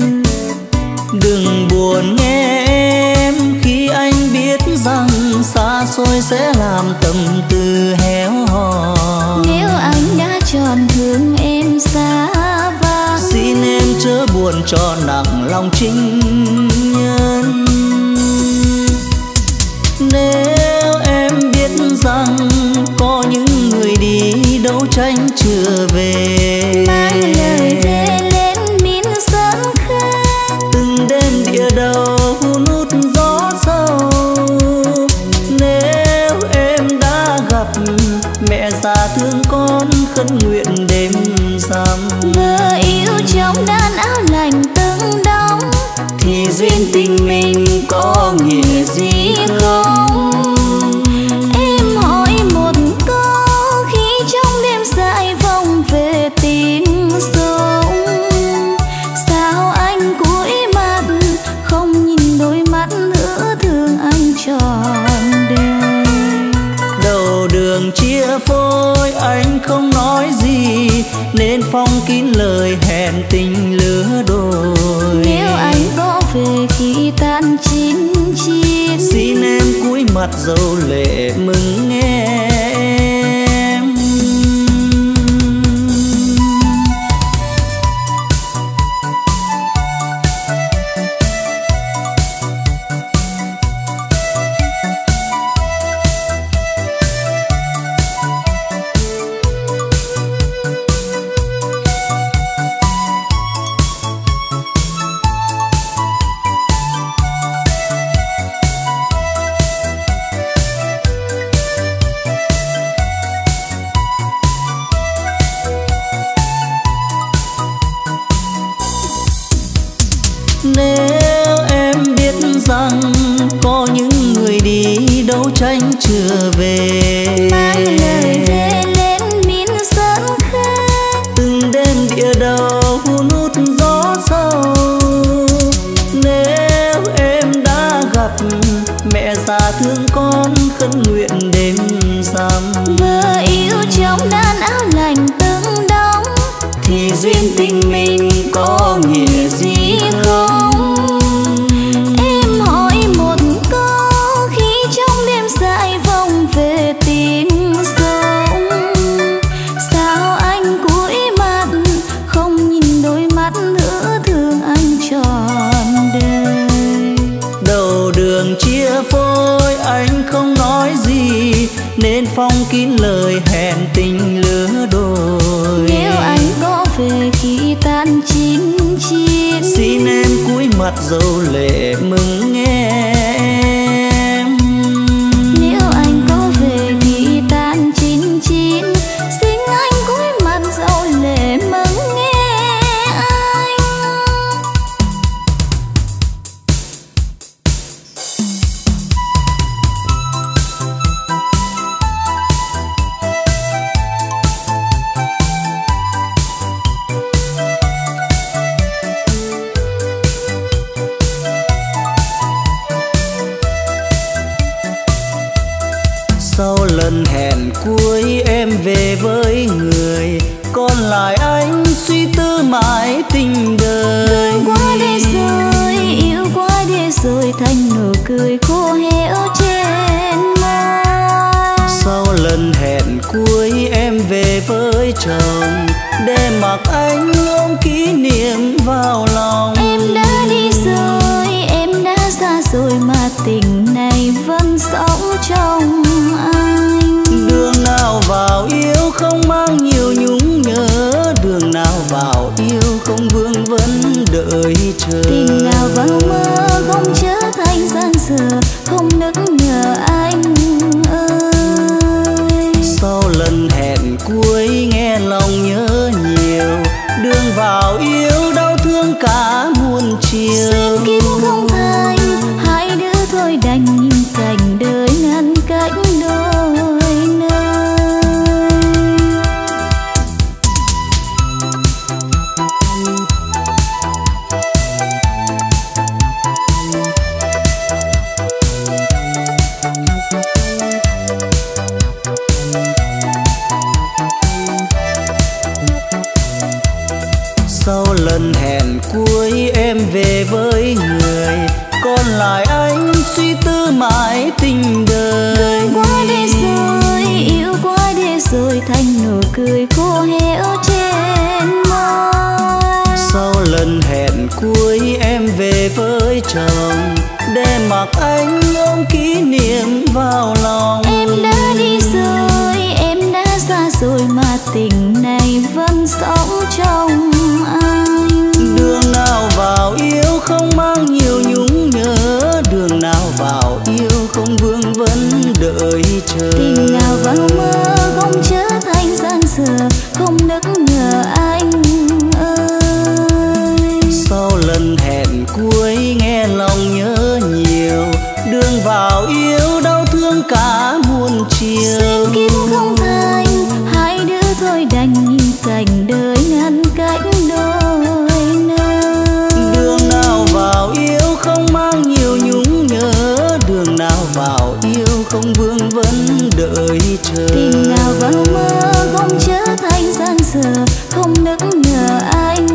Đừng buồn nghe em khi anh biết rằng xa xôi sẽ làm tâm tư héo hòn. Nếu anh đã tròn thương em xa vắng, Xin em chớ buồn cho nặng lòng trinh nhân. Nếu em biết rằng có những người đi đấu tranh chưa về, mang lời thề lên miền sơn khơi. từng đêm địa đầu nút gió sâu. Nếu em đã gặp mẹ già thương con khấn nguyện đêm rằm, Vợ yêu chồng đan áo lành từng đóng, thì duyên tình mình có nghĩa gì không? em hỏi một câu khi trong đêm dài vòng về tiếng sông. Sao anh cúi mặt không nhìn đôi mắt nữa thương anh trọn đời. Đầu đường chia phôi anh không nói gì, nên phong kín lời hẹn tình lứa đôi. Nếu anh có về khi tan chín chiên, Xin em cúi mặt dấu lệ mừng em. tranh chưa về, mang lời về lên miền sơn khê. từng đêm địa đầu hun hút gió sâu. Nếu em đã gặp mẹ già thương con khấn nguyện đêm rằm, vừa yêu trong đàn áo lạnh từng đóng, thì duyên tình mình có nghĩa gì không? Em hỏi một câu khi trong đêm dài vòng về tin sống, sao anh cúi mặt không nhìn đôi mắt nữa thương anh trọn đời. Đầu đường chia phôi anh không nói gì, nên phong kín lời hẹn tình lứa đôi. Nếu anh có về khi tan chín chín, xin em cúi mặt dấu lệ mừng em. nếu anh có về khi tan chín chín, xin anh cúi mặt dấu lệ mừng nghe anh. Sau lần hẹn cuối em về với người, còn lại anh suy tư mãi tình đời. Qua đây rồi, yêu qua đây rồi, thành nụ cười khô héo trên môi. Sau lần hẹn cuối em về với chồng, để mặc anh ôm kỷ niệm vào lòng. Em đã đi rồi, em đã xa rồi, mà tình này vẫn sống trong anh. Đường nào vào yêu không mang nhiều nhung nhớ, đường nào vào yêu không vương vấn đợi chờ. Tình nào vào mơ không trở thành gian dở, không nức nhờ anh ơi. Sau lần hẹn cuối nghe lòng nhớ nhiều, đường vào yêu đau thương cả muôn chiều. Xin kiếp không thành, hai đứa thôi đành nhìn cảnh đời ngăn cách đôi nơi. Sau lần hẹn cuối em về với người, còn lại anh suy tư mãi tình đời. Qua đây rồi, yêu qua đây rồi, thành nụ cười khô héo trên môi. Sau lần hẹn cuối em về với chồng, để mặc anh ôm kỷ niệm vào lòng. Em đã đi rồi, em đã xa rồi, mà tình này vẫn sống trong anh. Đường nào vào yêu không mang nhiều nhung nhớ, đường nào vào yêu không vương vấn đợi chờ. Tình nào vào mơ không trở thành gian dở, không nức nhờ anh ơi. Sau lần hẹn cuối nghe lòng nhớ nhiều, đường vào yêu đau thương cả muôn chiều. Xin kiếp không thành, hai đứa thôi đành nhìn cảnh đời ngăn cách đôi nơi. Đường nào vào yêu không mang nhiều nhung nhớ, đường nào vào yêu không vương vấn đợi chờ. Tình nào vào mơ không trở thành gian dở, không nức nhờ anh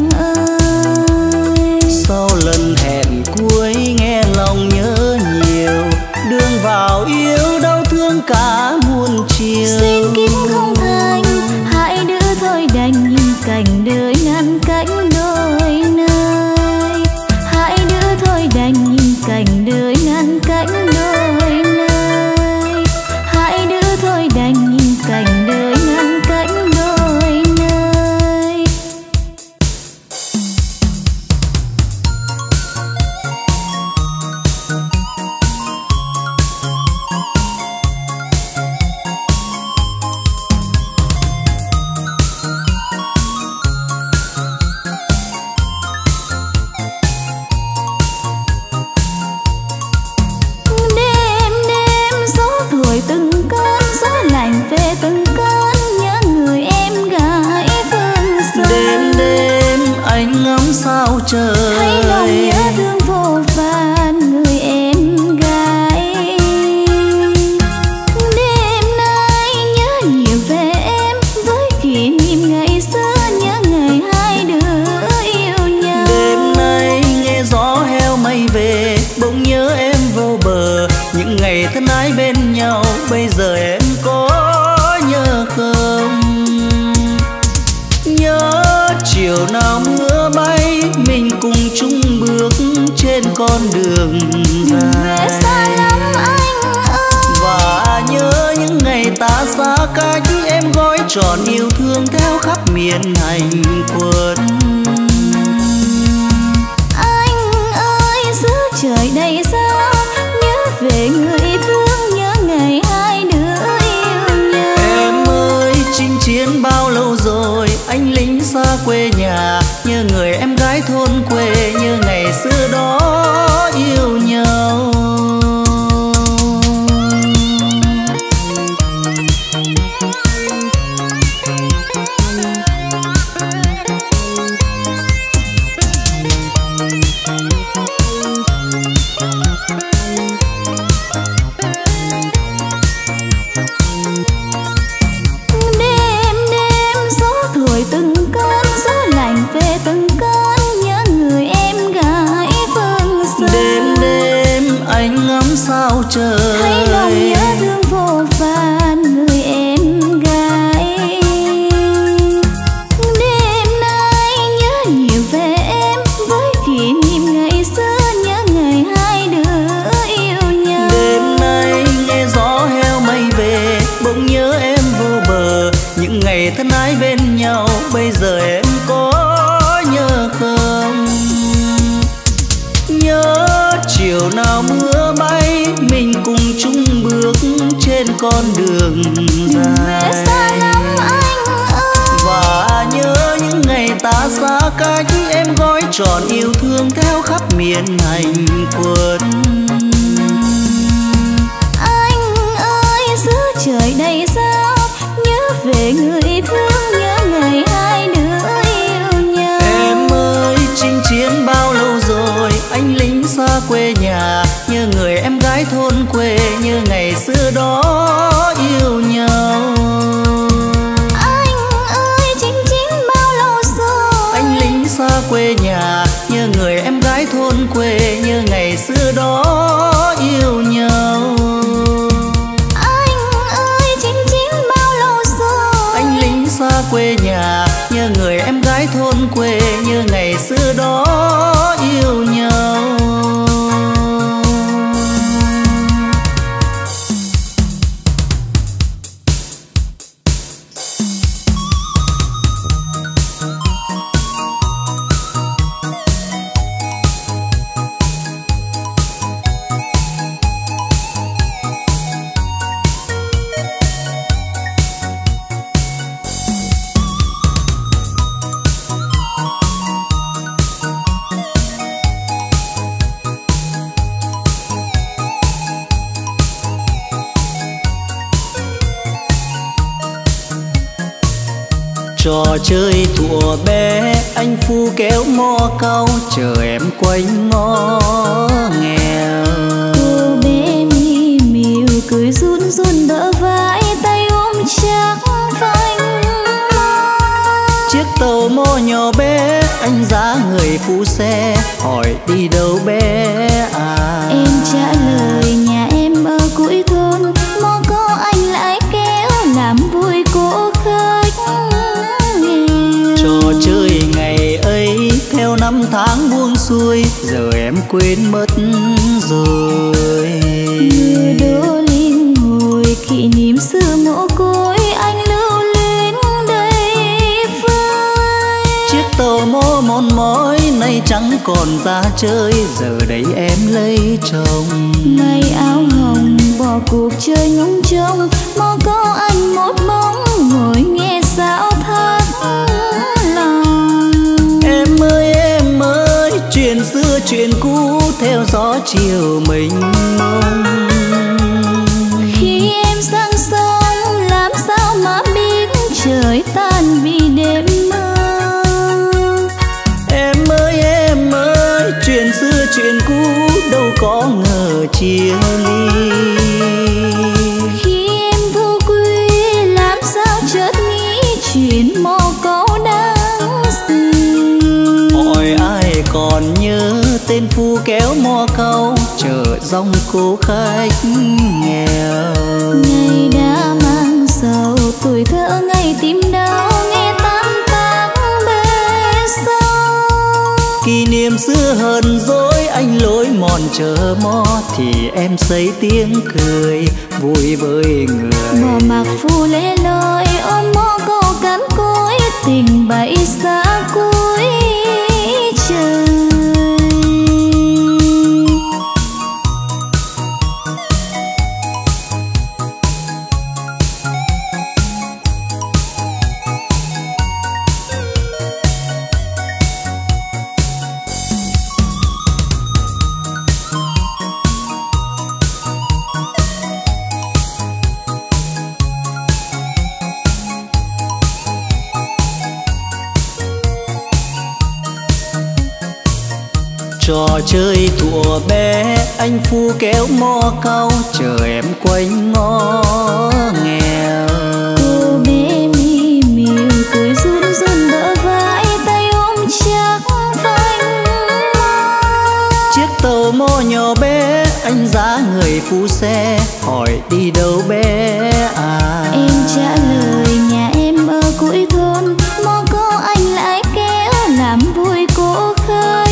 ơi. Sau lần hẹn cuối nghe lòng nhớ nhiều, đường vào yêu đau thương cả muôn chiều. Xin kiếp không thành, hai đứa thôi đành nhìn cảnh đời ngăn cách đôi nơi. Hai đứa thôi đành nhìn cảnh đời ngăn cách đôi nơi. Hai đứa thôi đành nhìn cảnh đời ngăn cách đôi nơi. thân ái bên nhau, bây giờ em có nhớ không? Nhớ chiều nào mưa bay, mình cùng chung bước trên con đường dài. Về xa lắm anh ơi. Và nhớ những ngày ta xa cách, em gói tròn yêu thương theo khắp miền hành quân. Anh ơi giữa trời đầy sao, nhớ về người thương, nhớ ngày hai đứa yêu nhau. Em ơi chinh chiến bao lâu rồi, anh lính xa quê nhà, nhớ người em gái thôn quê, nhớ ngày xưa đó yêu nhau. Sao trời thấy lòng nhớ thương vô vàn người em gái. Đêm nay nhớ nhiều về em, với kỷ niệm ngày xưa, nhớ ngày hai đứa yêu nhau. Đêm nay nghe gió heo mây về, bỗng nhớ em vô bờ, những ngày thân ái bên nhau, bây giờ em có nhớ không? Nhớ chiều nào mưa bay, mình cùng chung bước trên con đường dài. Về xa lắm anh ơi. Và nhớ những ngày ta xa cách, em gói tròn yêu thương theo khắp miền hành quân. Anh ơi giữa trời đầy sao, nhớ về người thương, nhớ ngày hai đứa yêu nhau. Em ơi chinh chiến bao lâu rồi, anh lính xa quê nhà, nhớ người em gái thôn quê, nhớ ngày xưa đó yêu nhau. Anh ơi chinh chiến bao lâu rồi, anh lính xa quê nhà, nhớ người em gái thôn quê, nhớ ngày xưa đó yêu nhau. Anh ơi chinh chiến bao lâu rồi, anh lính xa quê nhà, nhớ người em gái thôn quê, nhớ ngày xưa đó yêu nhau. Trò chơi thuở bé, anh phu kéo mò cau, chờ em quanh ngõ nghèo. Cô bé mi miều cười run run đỡ vai, tay ôm chắc phanh. Chiếc tàu mò nhỏ bé, anh giá người phụ xe, hỏi đi đâu bé à. Em trả lời nhà em ở cuối thôn, mò có anh lại kéo làm vui cô khách. Trò chơi ngày ấy theo năm tháng buông xuôi, giờ em quên mất rồi. Người đô linh hồi kỷ niệm xưa mộ côi, anh lưu luyến đây vơi. Chiếc tàu mò mòn mỏi nay chẳng còn ra chơi, giờ đây em lấy chồng. Mây áo hồng bỏ cuộc chơi ngóng trông, mò có anh một bóng ngồi nghe sao thắt lòng. Em ơi em ơi chuyện xưa chuyện cũ theo gió chiều mình mong. Khi em sang sông làm sao mà biết trời tan vì đêm mơ. Em ơi em ơi chuyện xưa chuyện cũ đâu có ngờ chia ly. Khi em vô quy làm sao chợt nghĩ chuyện mò câu đáng gì. Hỏi ai còn nhớ tên phu kéo mò câu chở dòng cô khách nghèo. Ngày đã mang sầu tuổi thơ ngày tim đau nghe tan tác bê sâu. Kỷ niệm xưa hờn dỗi anh lối mòn chờ mò thì em xây tiếng cười vui với người. Bỏ mặc phu lẻ loi ôm mơ câu cắn cối tình bay xa cuối trời. Trò chơi thuở bé anh phu kéo mò câu chờ em quanh ngõ nghèo. Cô bé mi miều cười run run bờ vai tay ôm chắc phanh. Chiếc tàu mò nhỏ bé anh giá người phu xe hỏi đi đâu bé à. Em trả lời nhà em ở cuối thôn mò cô anh lại kéo làm vui cô khách.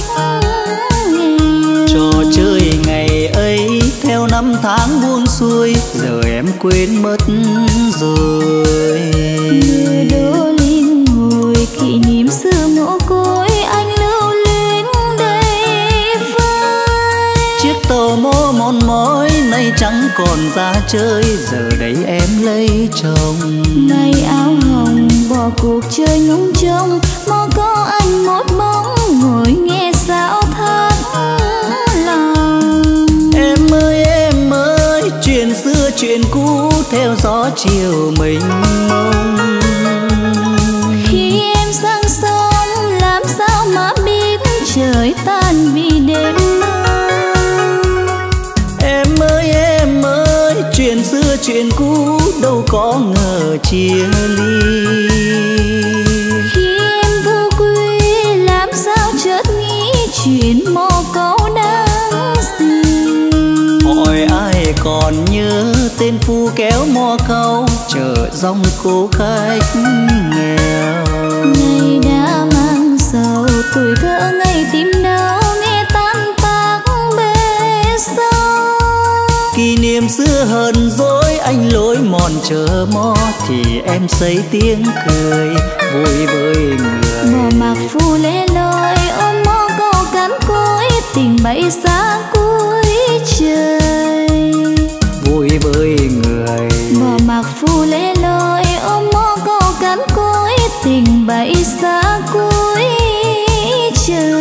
Trò chơi ngày ấy theo năm tháng buông xuôi giờ em quên mất rồi. Người đô linh hồi kỷ niệm xưa mộ côi anh lưu luyến đây phai. Chiếc tàu mò mòn mỏi nay chẳng còn ra chơi giờ đây em lấy chồng. Ngày áo hồng bỏ cuộc chơi ngóng trông mò có anh một bóng ngồi nghe sao thắt lòng. Em ơi em ơi chuyện xưa chuyện cũ theo gió chiều mình mông. Khi em sang sông làm sao mà biết trời tan vì đêm mưa. Em ơi em ơi chuyện xưa chuyện cũ đâu có ngờ chia ly. Khi em vô quy làm sao chợt nghĩ chuyện mò câu đáng gì. Hỏi ai còn nhớ tên phu kéo mò câu chở dòng cô khách nghèo. Ngày đã mang sầu tuổi thơ ngày tim đau nghe tan tác bê sâu. Kỷ niệm xưa hờn dỗi anh lối mòn chờ mò thì em xây tiếng cười vui với người. Bỏ mặc phu lẻ loi ôm mơ câu cắn cối tình bay xa cuối trời. Vui với người. Bỏ mặc phu lẻ loi ôm mơ câu cắn cối tình bay xa cuối trời.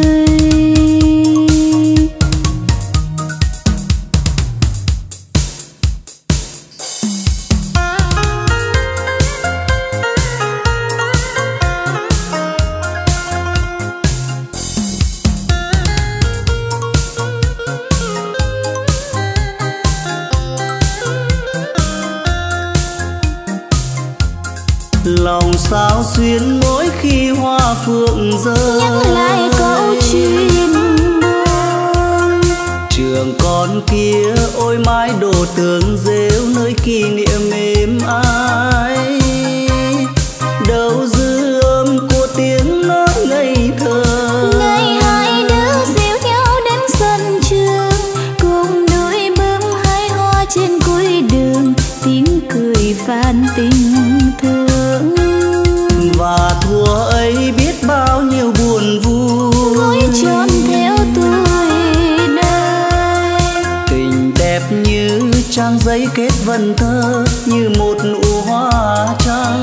Lòng sao xuyên mỗi khi hoa phượng rơi. Nhắc lại câu chuyện buồn. Trường con kia ôi mái đồ tường rêu nơi kỷ niệm êm ái. Đâu dư âm của tiếng nói ngây thơ. Ngày hai đứa dìu nhau đến sân trường cùng đôi bướm hái hoa trên cuối đường tiếng cười phan tình thương. Và thua ấy biết bao nhiêu buồn vui Gối tròn theo tuổi đời. Tình đẹp như trang giấy kết vần thơ như một nụ hoa trắng.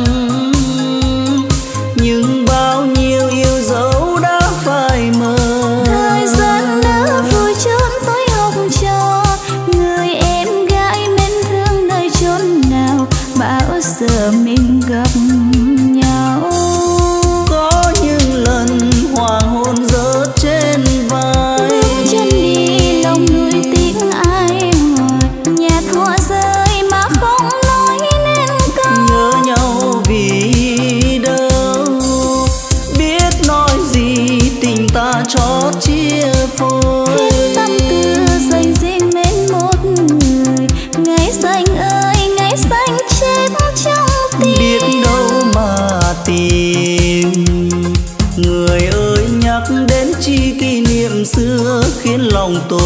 Nhưng bao nhiêu yêu dấu đã phai mờ. Thời gian đã vùi chốn tối học trò. Người em gái mến thương nơi chốn nào bao giờ mình gặp nhau. Có những lần hoàng hôn rớt trên vai. Bước chân đi lòng nuối tiếng ai hỏi. Nhạt hoa rơi mà không nói nên câu. Nhớ nhau vì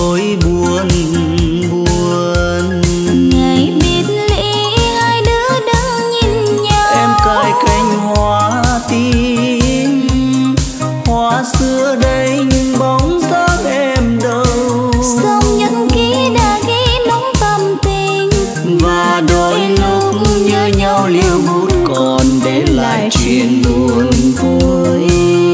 tôi buồn buồn. Ngày biệt ly hai đứa đứng nhìn nhau, em cài cành hoa tím, hoa xưa đây nhưng bóng dáng em đâu. sông nhật ký đã ghi nóng tâm tình, Và đôi lúc nhớ nhau liêu bút còn để lại chuyện buồn vui.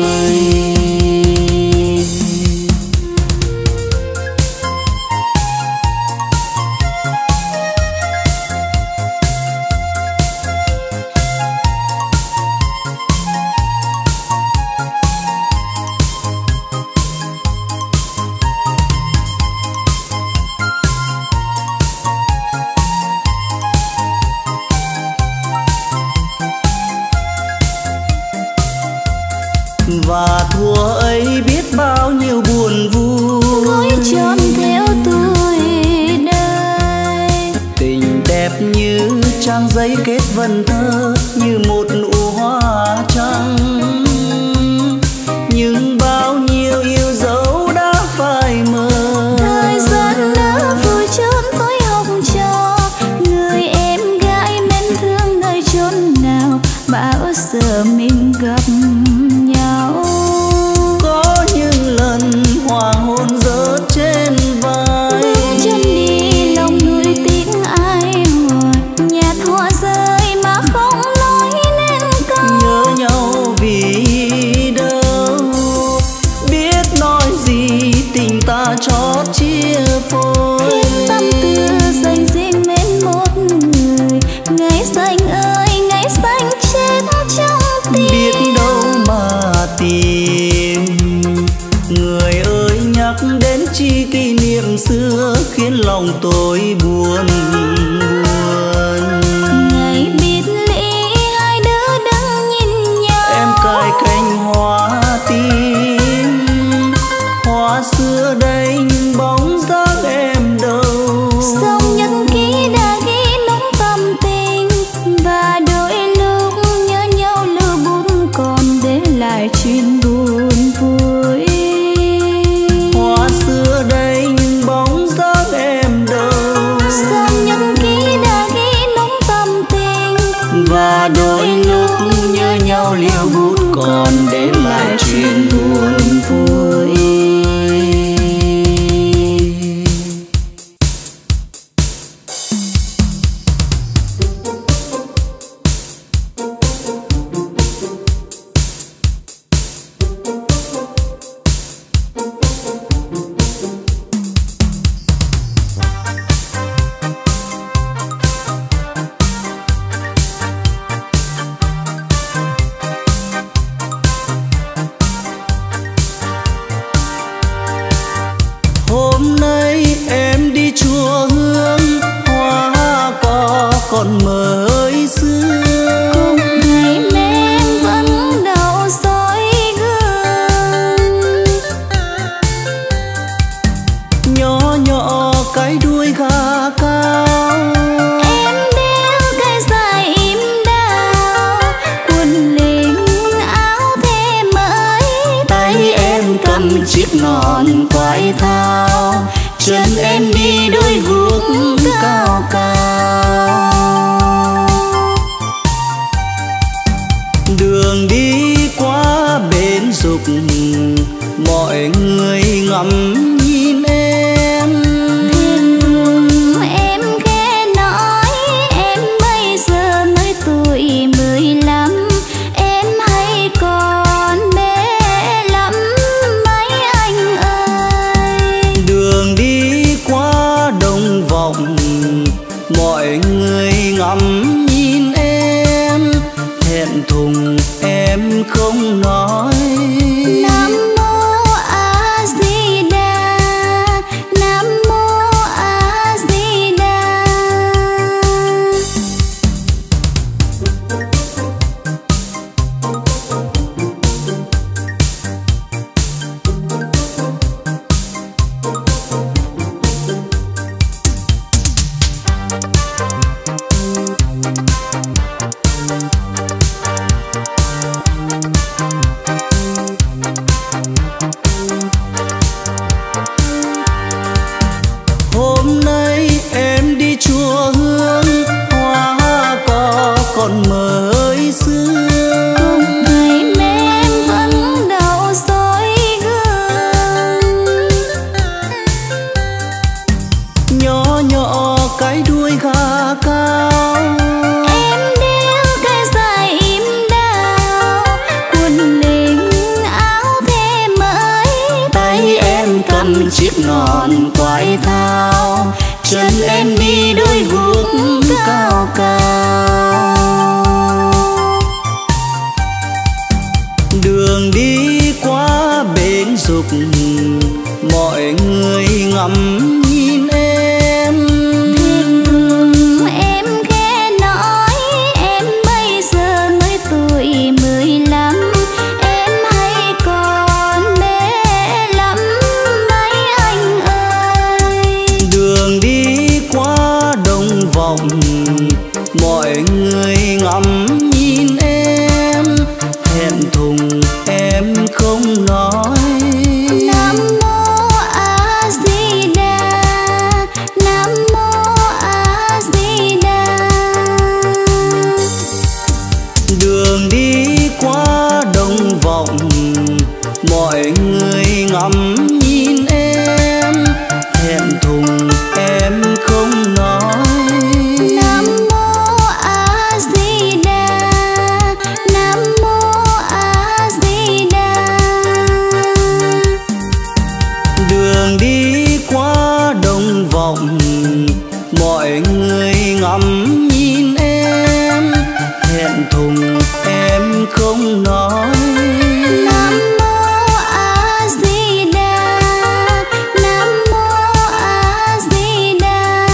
Và thuở ấy biết bao nhiêu buồn vui, gối tròn theo tuổi đời. tình đẹp như trang giấy kết vần thơ, như một nụ hoa trắng. Nhưng bao nhiêu yêu dấu đã phai mờ, Thời gian đã vùi chốn tối hồng trò. Người em gái mến thương nơi chốn nào, bao giờ mình gặp nhau. có những lần hoàng hôn rớt trên vai. Bước chân đi lòng nuối tiếng ai hỏi, nhạt hoa rơi mà không nói nên câu. Nhớ nhau vì đâu, biết nói gì tình ta chót chia phôi. Thêm tâm tư dành riêng mến một người, ngày xanh ơi ngày xanh chết trong tim. Biết đâu mà tìm, người ơi nhắc đến chi kỷ niệm xưa khiến lòng tôi buồn buồn. Ngày biệt ly hai đứa đứng nhìn nhau, Em cài cành hoa tím, hoa xưa đây nhưng bóng dáng em đâu. sông nhật ký đã ghi nóng tâm tình, và đôi lúc nhớ nhau lưu bút còn để lại chuyện buồn vui. Hoa xưa đây nhưng bóng dáng em đâu. sông nhật ký đã ghi nóng tâm tình, Và đôi lúc nhớ nhau liêu bút còn để lại chuyện buồn vui. Hôm nay em đi chùa Hương, hoa cỏ còn mới xưa. cùng ngày men vẫn đậu soi gương. Nhỏ nhỏ cái đuôi gà cao, Em đeo cây dài im đào, quần lính áo thề mới. tay em cầm chiếc nón quái thao, chân em đi đôi guốc cao cao. Đường đi qua bến dục, mọi người ngắm nhìn em. Thiên đường em ghé nói, em bây giờ mới tuổi mười lăm. Em hay còn bé lắm mấy anh ơi. Đường đi qua đồng vọng, mọi người ngắm nhìn em. Thẹn thùng em không nói, Nam mô A Di Đà. nhỏ nhỏ cái đuôi gà cao. Em đeo cái dài im đào, quần lính áo thề mới. Tay em cầm chiếc nón quai thao, chân em đi đôi guốc cao cao. Đường đi qua bến dục, mọi người ngắm nhìn em. Thường em khẽ nói em bây giờ mới tuổi mười lăm, em hay còn bé lắm mấy anh ơi. Đường đi qua đồng vọng, mọi người ngắm nhìn em. Thẹn thùng em không nói. Nam mô A Di Đà, Nam mô A Di Đà. Đường đi qua đồng vọng, mọi người ngắm nhìn em. Thẹn thùng em không nói. Nam mô A Di Đà, Nam mô A Di Đà. Đường đi qua đồng vọng, mọi người ngắm nhìn em. Thẹn thùng em không nói. Nam mô A Di Đà, Nam mô A Di Đà.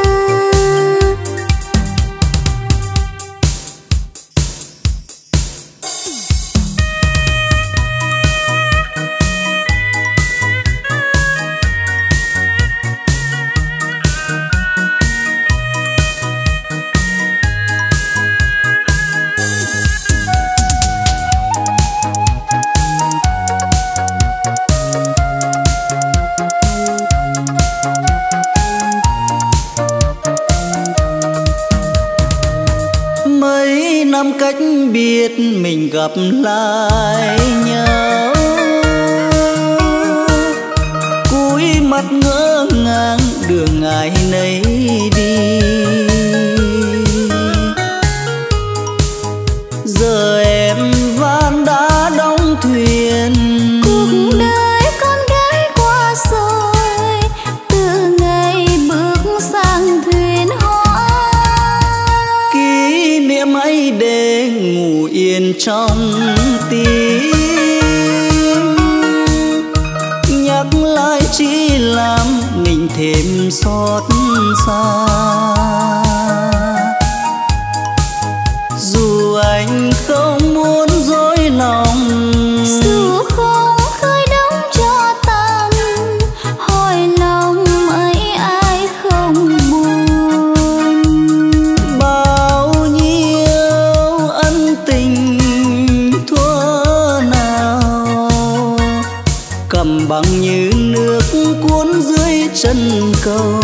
Mấy năm cách biệt mình gặp lại nhau, cúi mắt ngỡ ngàng đường ngày nấy đi. Giờ em van đã đóng thuyền, Cuộc đời con gái qua rồi, từ ngày bước sang thuyền hoa. kỷ niệm ấy để ngủ yên trong tim. Nhắc lại chỉ làm mình thêm xót xa. Dù anh không muốn dối lòng, Dù không khơi đóng cho tàn, hỏi lòng ấy ai không buồn. bao nhiêu ân tình thuở nào cầm bằng như nước cuốn dưới chân cầu.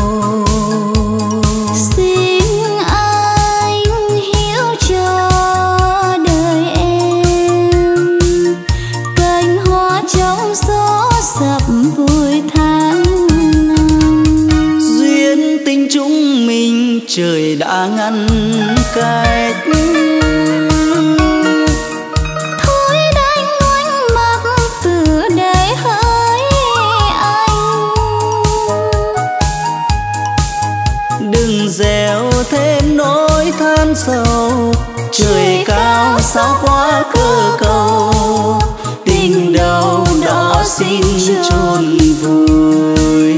Xin anh hiểu cho đời em, cành hoa trong gió sập vùi tháng năm. Duyên tình chúng mình trời đã ngăn cách. Thôi đánh ngoảnh mặt từ đây hỡi anh, Đừng gieo thêm nỗi than sầu. Trời cao sao quá cơ cầu, tình đầu đó xin chôn vùi.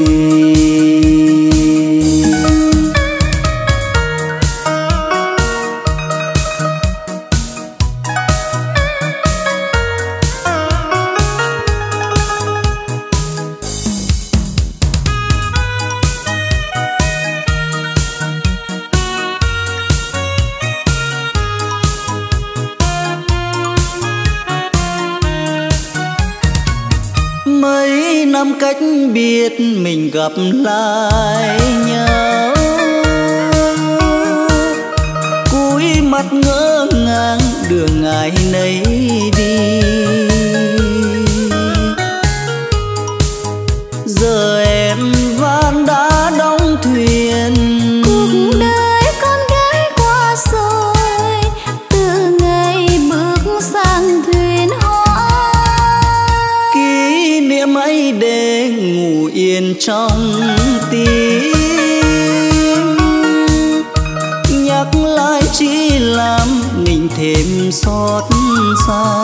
Mấy năm cách biệt mình gặp lại nhau, cúi mắt ngỡ ngàng đường ngày nấy đi. Giờ em van đã đóng thuyền, thêm xót xa.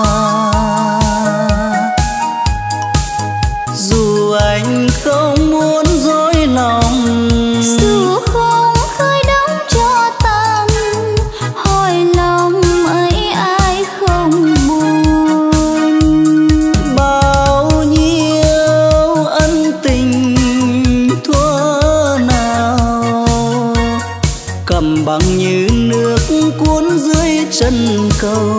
Dù anh không muốn dối lòng, dù không khơi đóng cho tâm, hỏi lòng ấy ai không buồn. Bao nhiêu ân tình thuở nào cầm bằng như nước cuốn dưới chân cầu.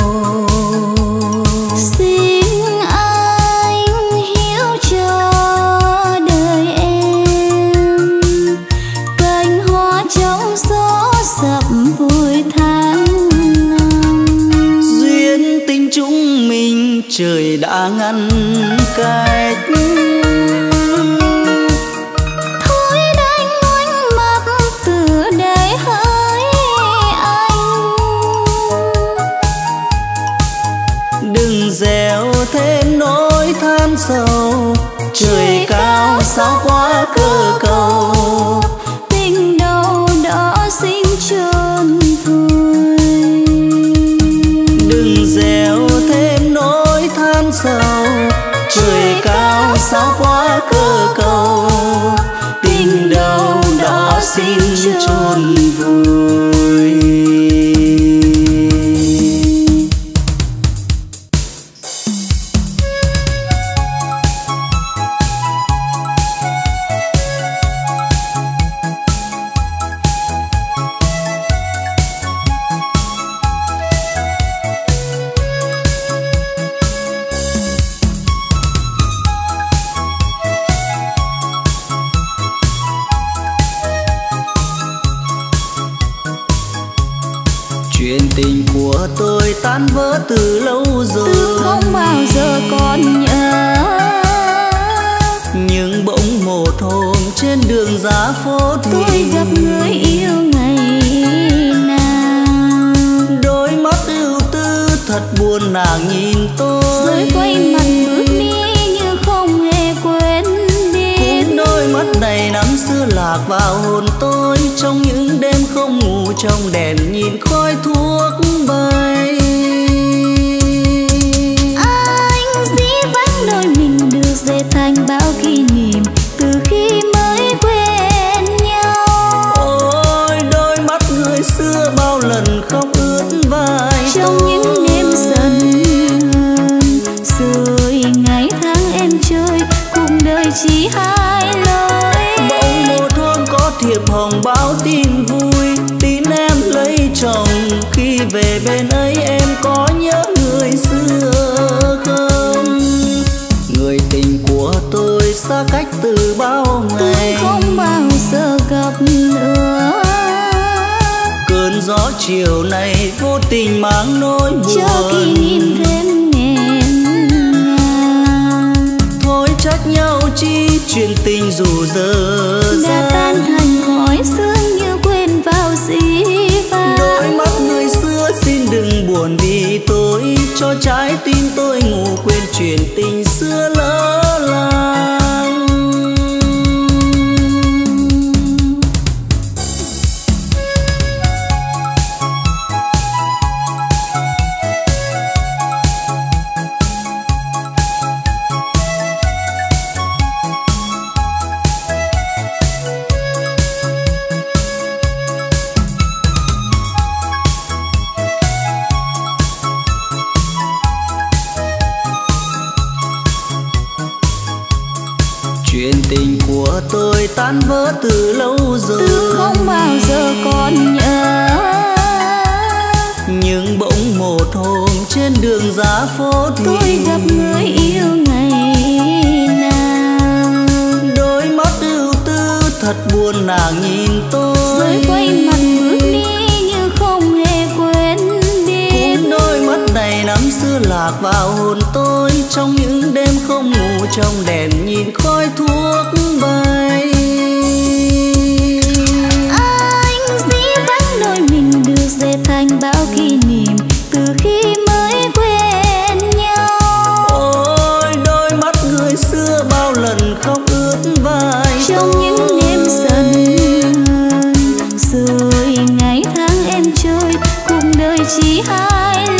Xin anh hiểu cho đời em, cành hoa trong gió dập vùi tháng năm. Duyên tình chúng mình trời đã ngăn cách, thôi đành ngoảnh mặt từ đây hỡi anh. đừng gieo thêm nỗi than sầu, trời cao sao quá cơ cầu. Tình đâu đó xin chôn vùi, Đừng gieo thêm nỗi than sầu, trời cao sao quá cơ cầu. Tình đâu đó xin chôn vùi. Chuyện tình của tôi tan vỡ từ lâu rồi, từ không bao giờ còn nhớ. Nhưng bỗng một hôm trên đường giá phố Tôi gặp người yêu ngày nào, đôi mắt ưu tư thật buồn nàng nhìn tôi. rồi quay mặt bước đi như không hề quên biết. Cũng đôi mắt đầy nắng xưa lạc vào hồn tôi, trong những đêm không ngủ trong đèn nhìn khói thuốc bay. Anh dĩ vãng đôi mình được dệt thành bao kỷ niệm từ khi mới quen nhau. Ôi đôi mắt người xưa bao lần khóc ướt vai Trong tôi. những đêm dần hờn, rồi ngày tháng em trôi, cùng đời chỉ hai lối. Bỗng một hôm có thiệp hồng báo tin vui, tin em lấy chồng. Khi về bên ấy em có nhớ người xưa không? Người tình của tôi xa cách từ bao ngày, Không bao giờ gặp nữa. cơn gió chiều này vô tình mang nỗi buồn. Cho kỷ niệm thêm nghẹn ngào, Thôi trách nhau chi chuyện tình dù dở đã tan thành khói sương như quên vào dĩ vãng. Đôi mắt người xưa xin đừng buồn vì tôi, cho trái tim tôi ngủ quên chuyện tình xưa lỡ làng. Chuyện tình của tôi tan vỡ từ lâu rồi, từ không bao giờ còn nhớ. Nhưng bỗng một hôm trên đường giá phố Tôi gặp người yêu ngày nào, đôi mắt ưu tư thật buồn nàng nhìn tôi. rồi quay mặt bước đi như không hề quên biết. Cũng đôi mắt đầy nắng xưa lạc vào hồn tôi, trong những đêm không ngủ trong đèn nhìn khói thuốc bay. Anh dĩ vãng đôi mình được dệt thành bao kỷ niệm từ khi mới quen nhau. Ôi đôi mắt người xưa bao lần khóc ướt vai Trong tôi. những đêm dần hờn, rồi ngày tháng em trôi, cùng đời chỉ hai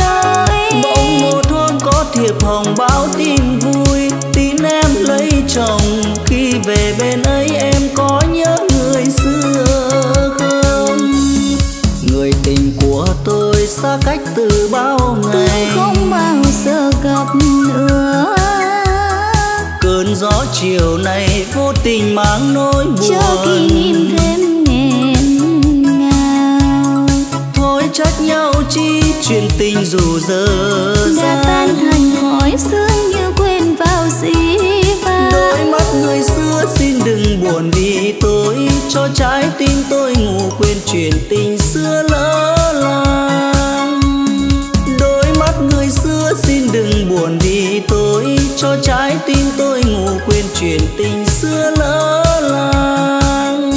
tình mang nỗi buồn, cho kỷ niệm thêm nghẹn ngào. Thôi trách nhau chi chuyện tình dù giờ đã tan thành hỏi sương như quên vào dĩ vãng. Đôi mắt người xưa xin đừng buồn vì tôi, cho trái tim tôi ngủ quên chuyện tình xưa lỡ làng. Đôi mắt người xưa xin đừng buồn vì tôi, cho trái tim tôi ngủ quên chuyện tình xưa lỡ làng.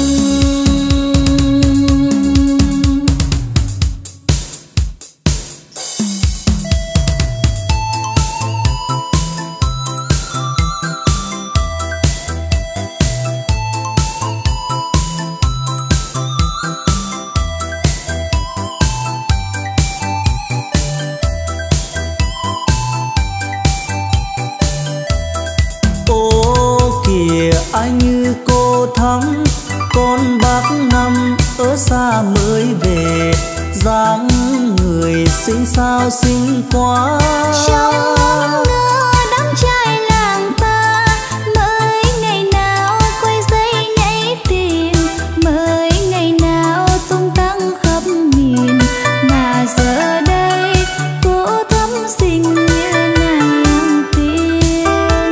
Ai như cô Thắm, con bác năm ở xa mới về, dáng người xinh sao xinh quá. Trong ngỡ đám trai làng ta, mới ngày nào quay dây nhảy tìm, mới ngày nào tung tăng khắp miền, mà giờ đây cô Thắm xinh như nàng tiên.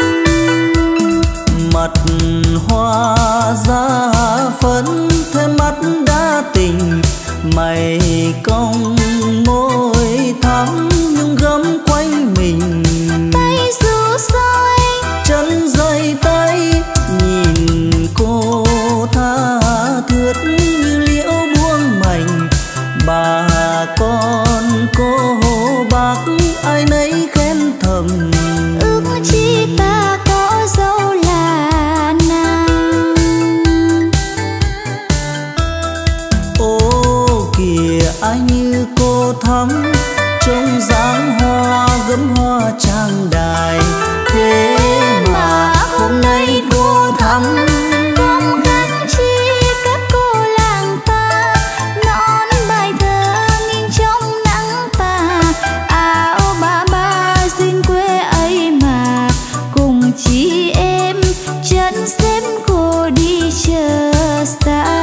Mặt hoa da phấn thêm mắt đã tình, mày cong môi thắm nhung gấm quanh mình. Tay ru soi chân dây tay, nhìn cô tha thướt như liễu buông mảnh. Bà con cô bác ai nấy khen thầm, ước chi ta có dâu là nàng. Ô kìa ai như cô Thắm, trông dáng hoa gấm hoa trang đài. Thế mà hôm nay cô Thắm Không khác chi các cô làng ta, nón bài thơ nghiêng trong nắng tà. Áo ba ba duyên quê ấy mà, cùng chị em chân xếp cô đi chờ xa.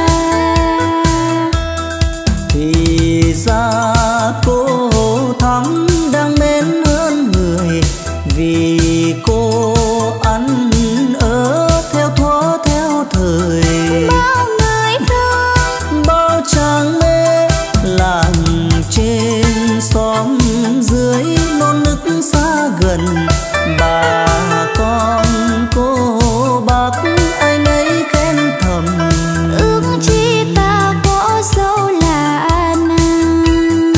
thì ra cô Thắm đang mến hơn người, vì cô ăn ở theo thuở theo thời. Bao người thương Bao chàng mê làng trên xóm dưới, non nức xa gần. Bà con cô bác ai nấy khen thầm, ước chi ta có dâu là nàng.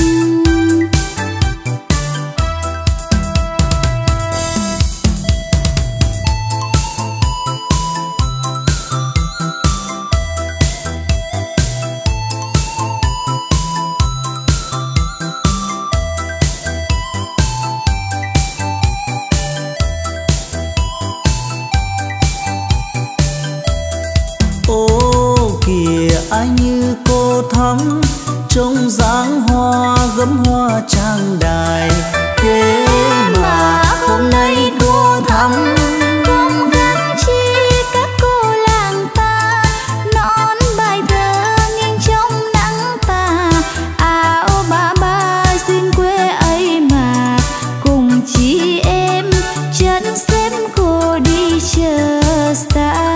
Ô kìa ai như cô Thắm, trông dáng hoa gấm hoa trang đài. Thế mà hôm nay cô Thắm Không khác chi các cô làng ta, nón bài thơ nghiêng trong nắng tà. Áo ba ba duyên quê ấy mà, cùng chị em chân xếp cô đi chờ xa.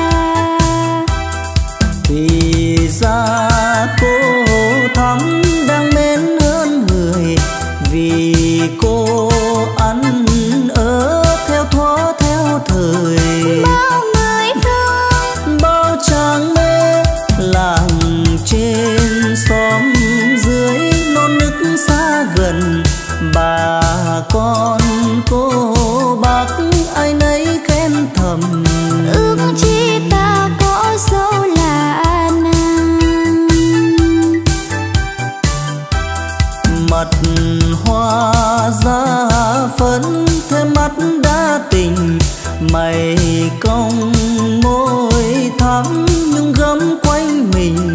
thì ra cô Thắm đang mến hơn người, vì cô ăn ở theo thuở theo thời. Bao người thương Bao chàng mê làng trên xóm dưới, non nức xa gần. Bà con cô bác ai nấy khen thầm, ước chi ta có dâu là nàng. mặt hoa da phấn thêm mắt đã tình, mày cong môi thắm nhung gấm quanh mình.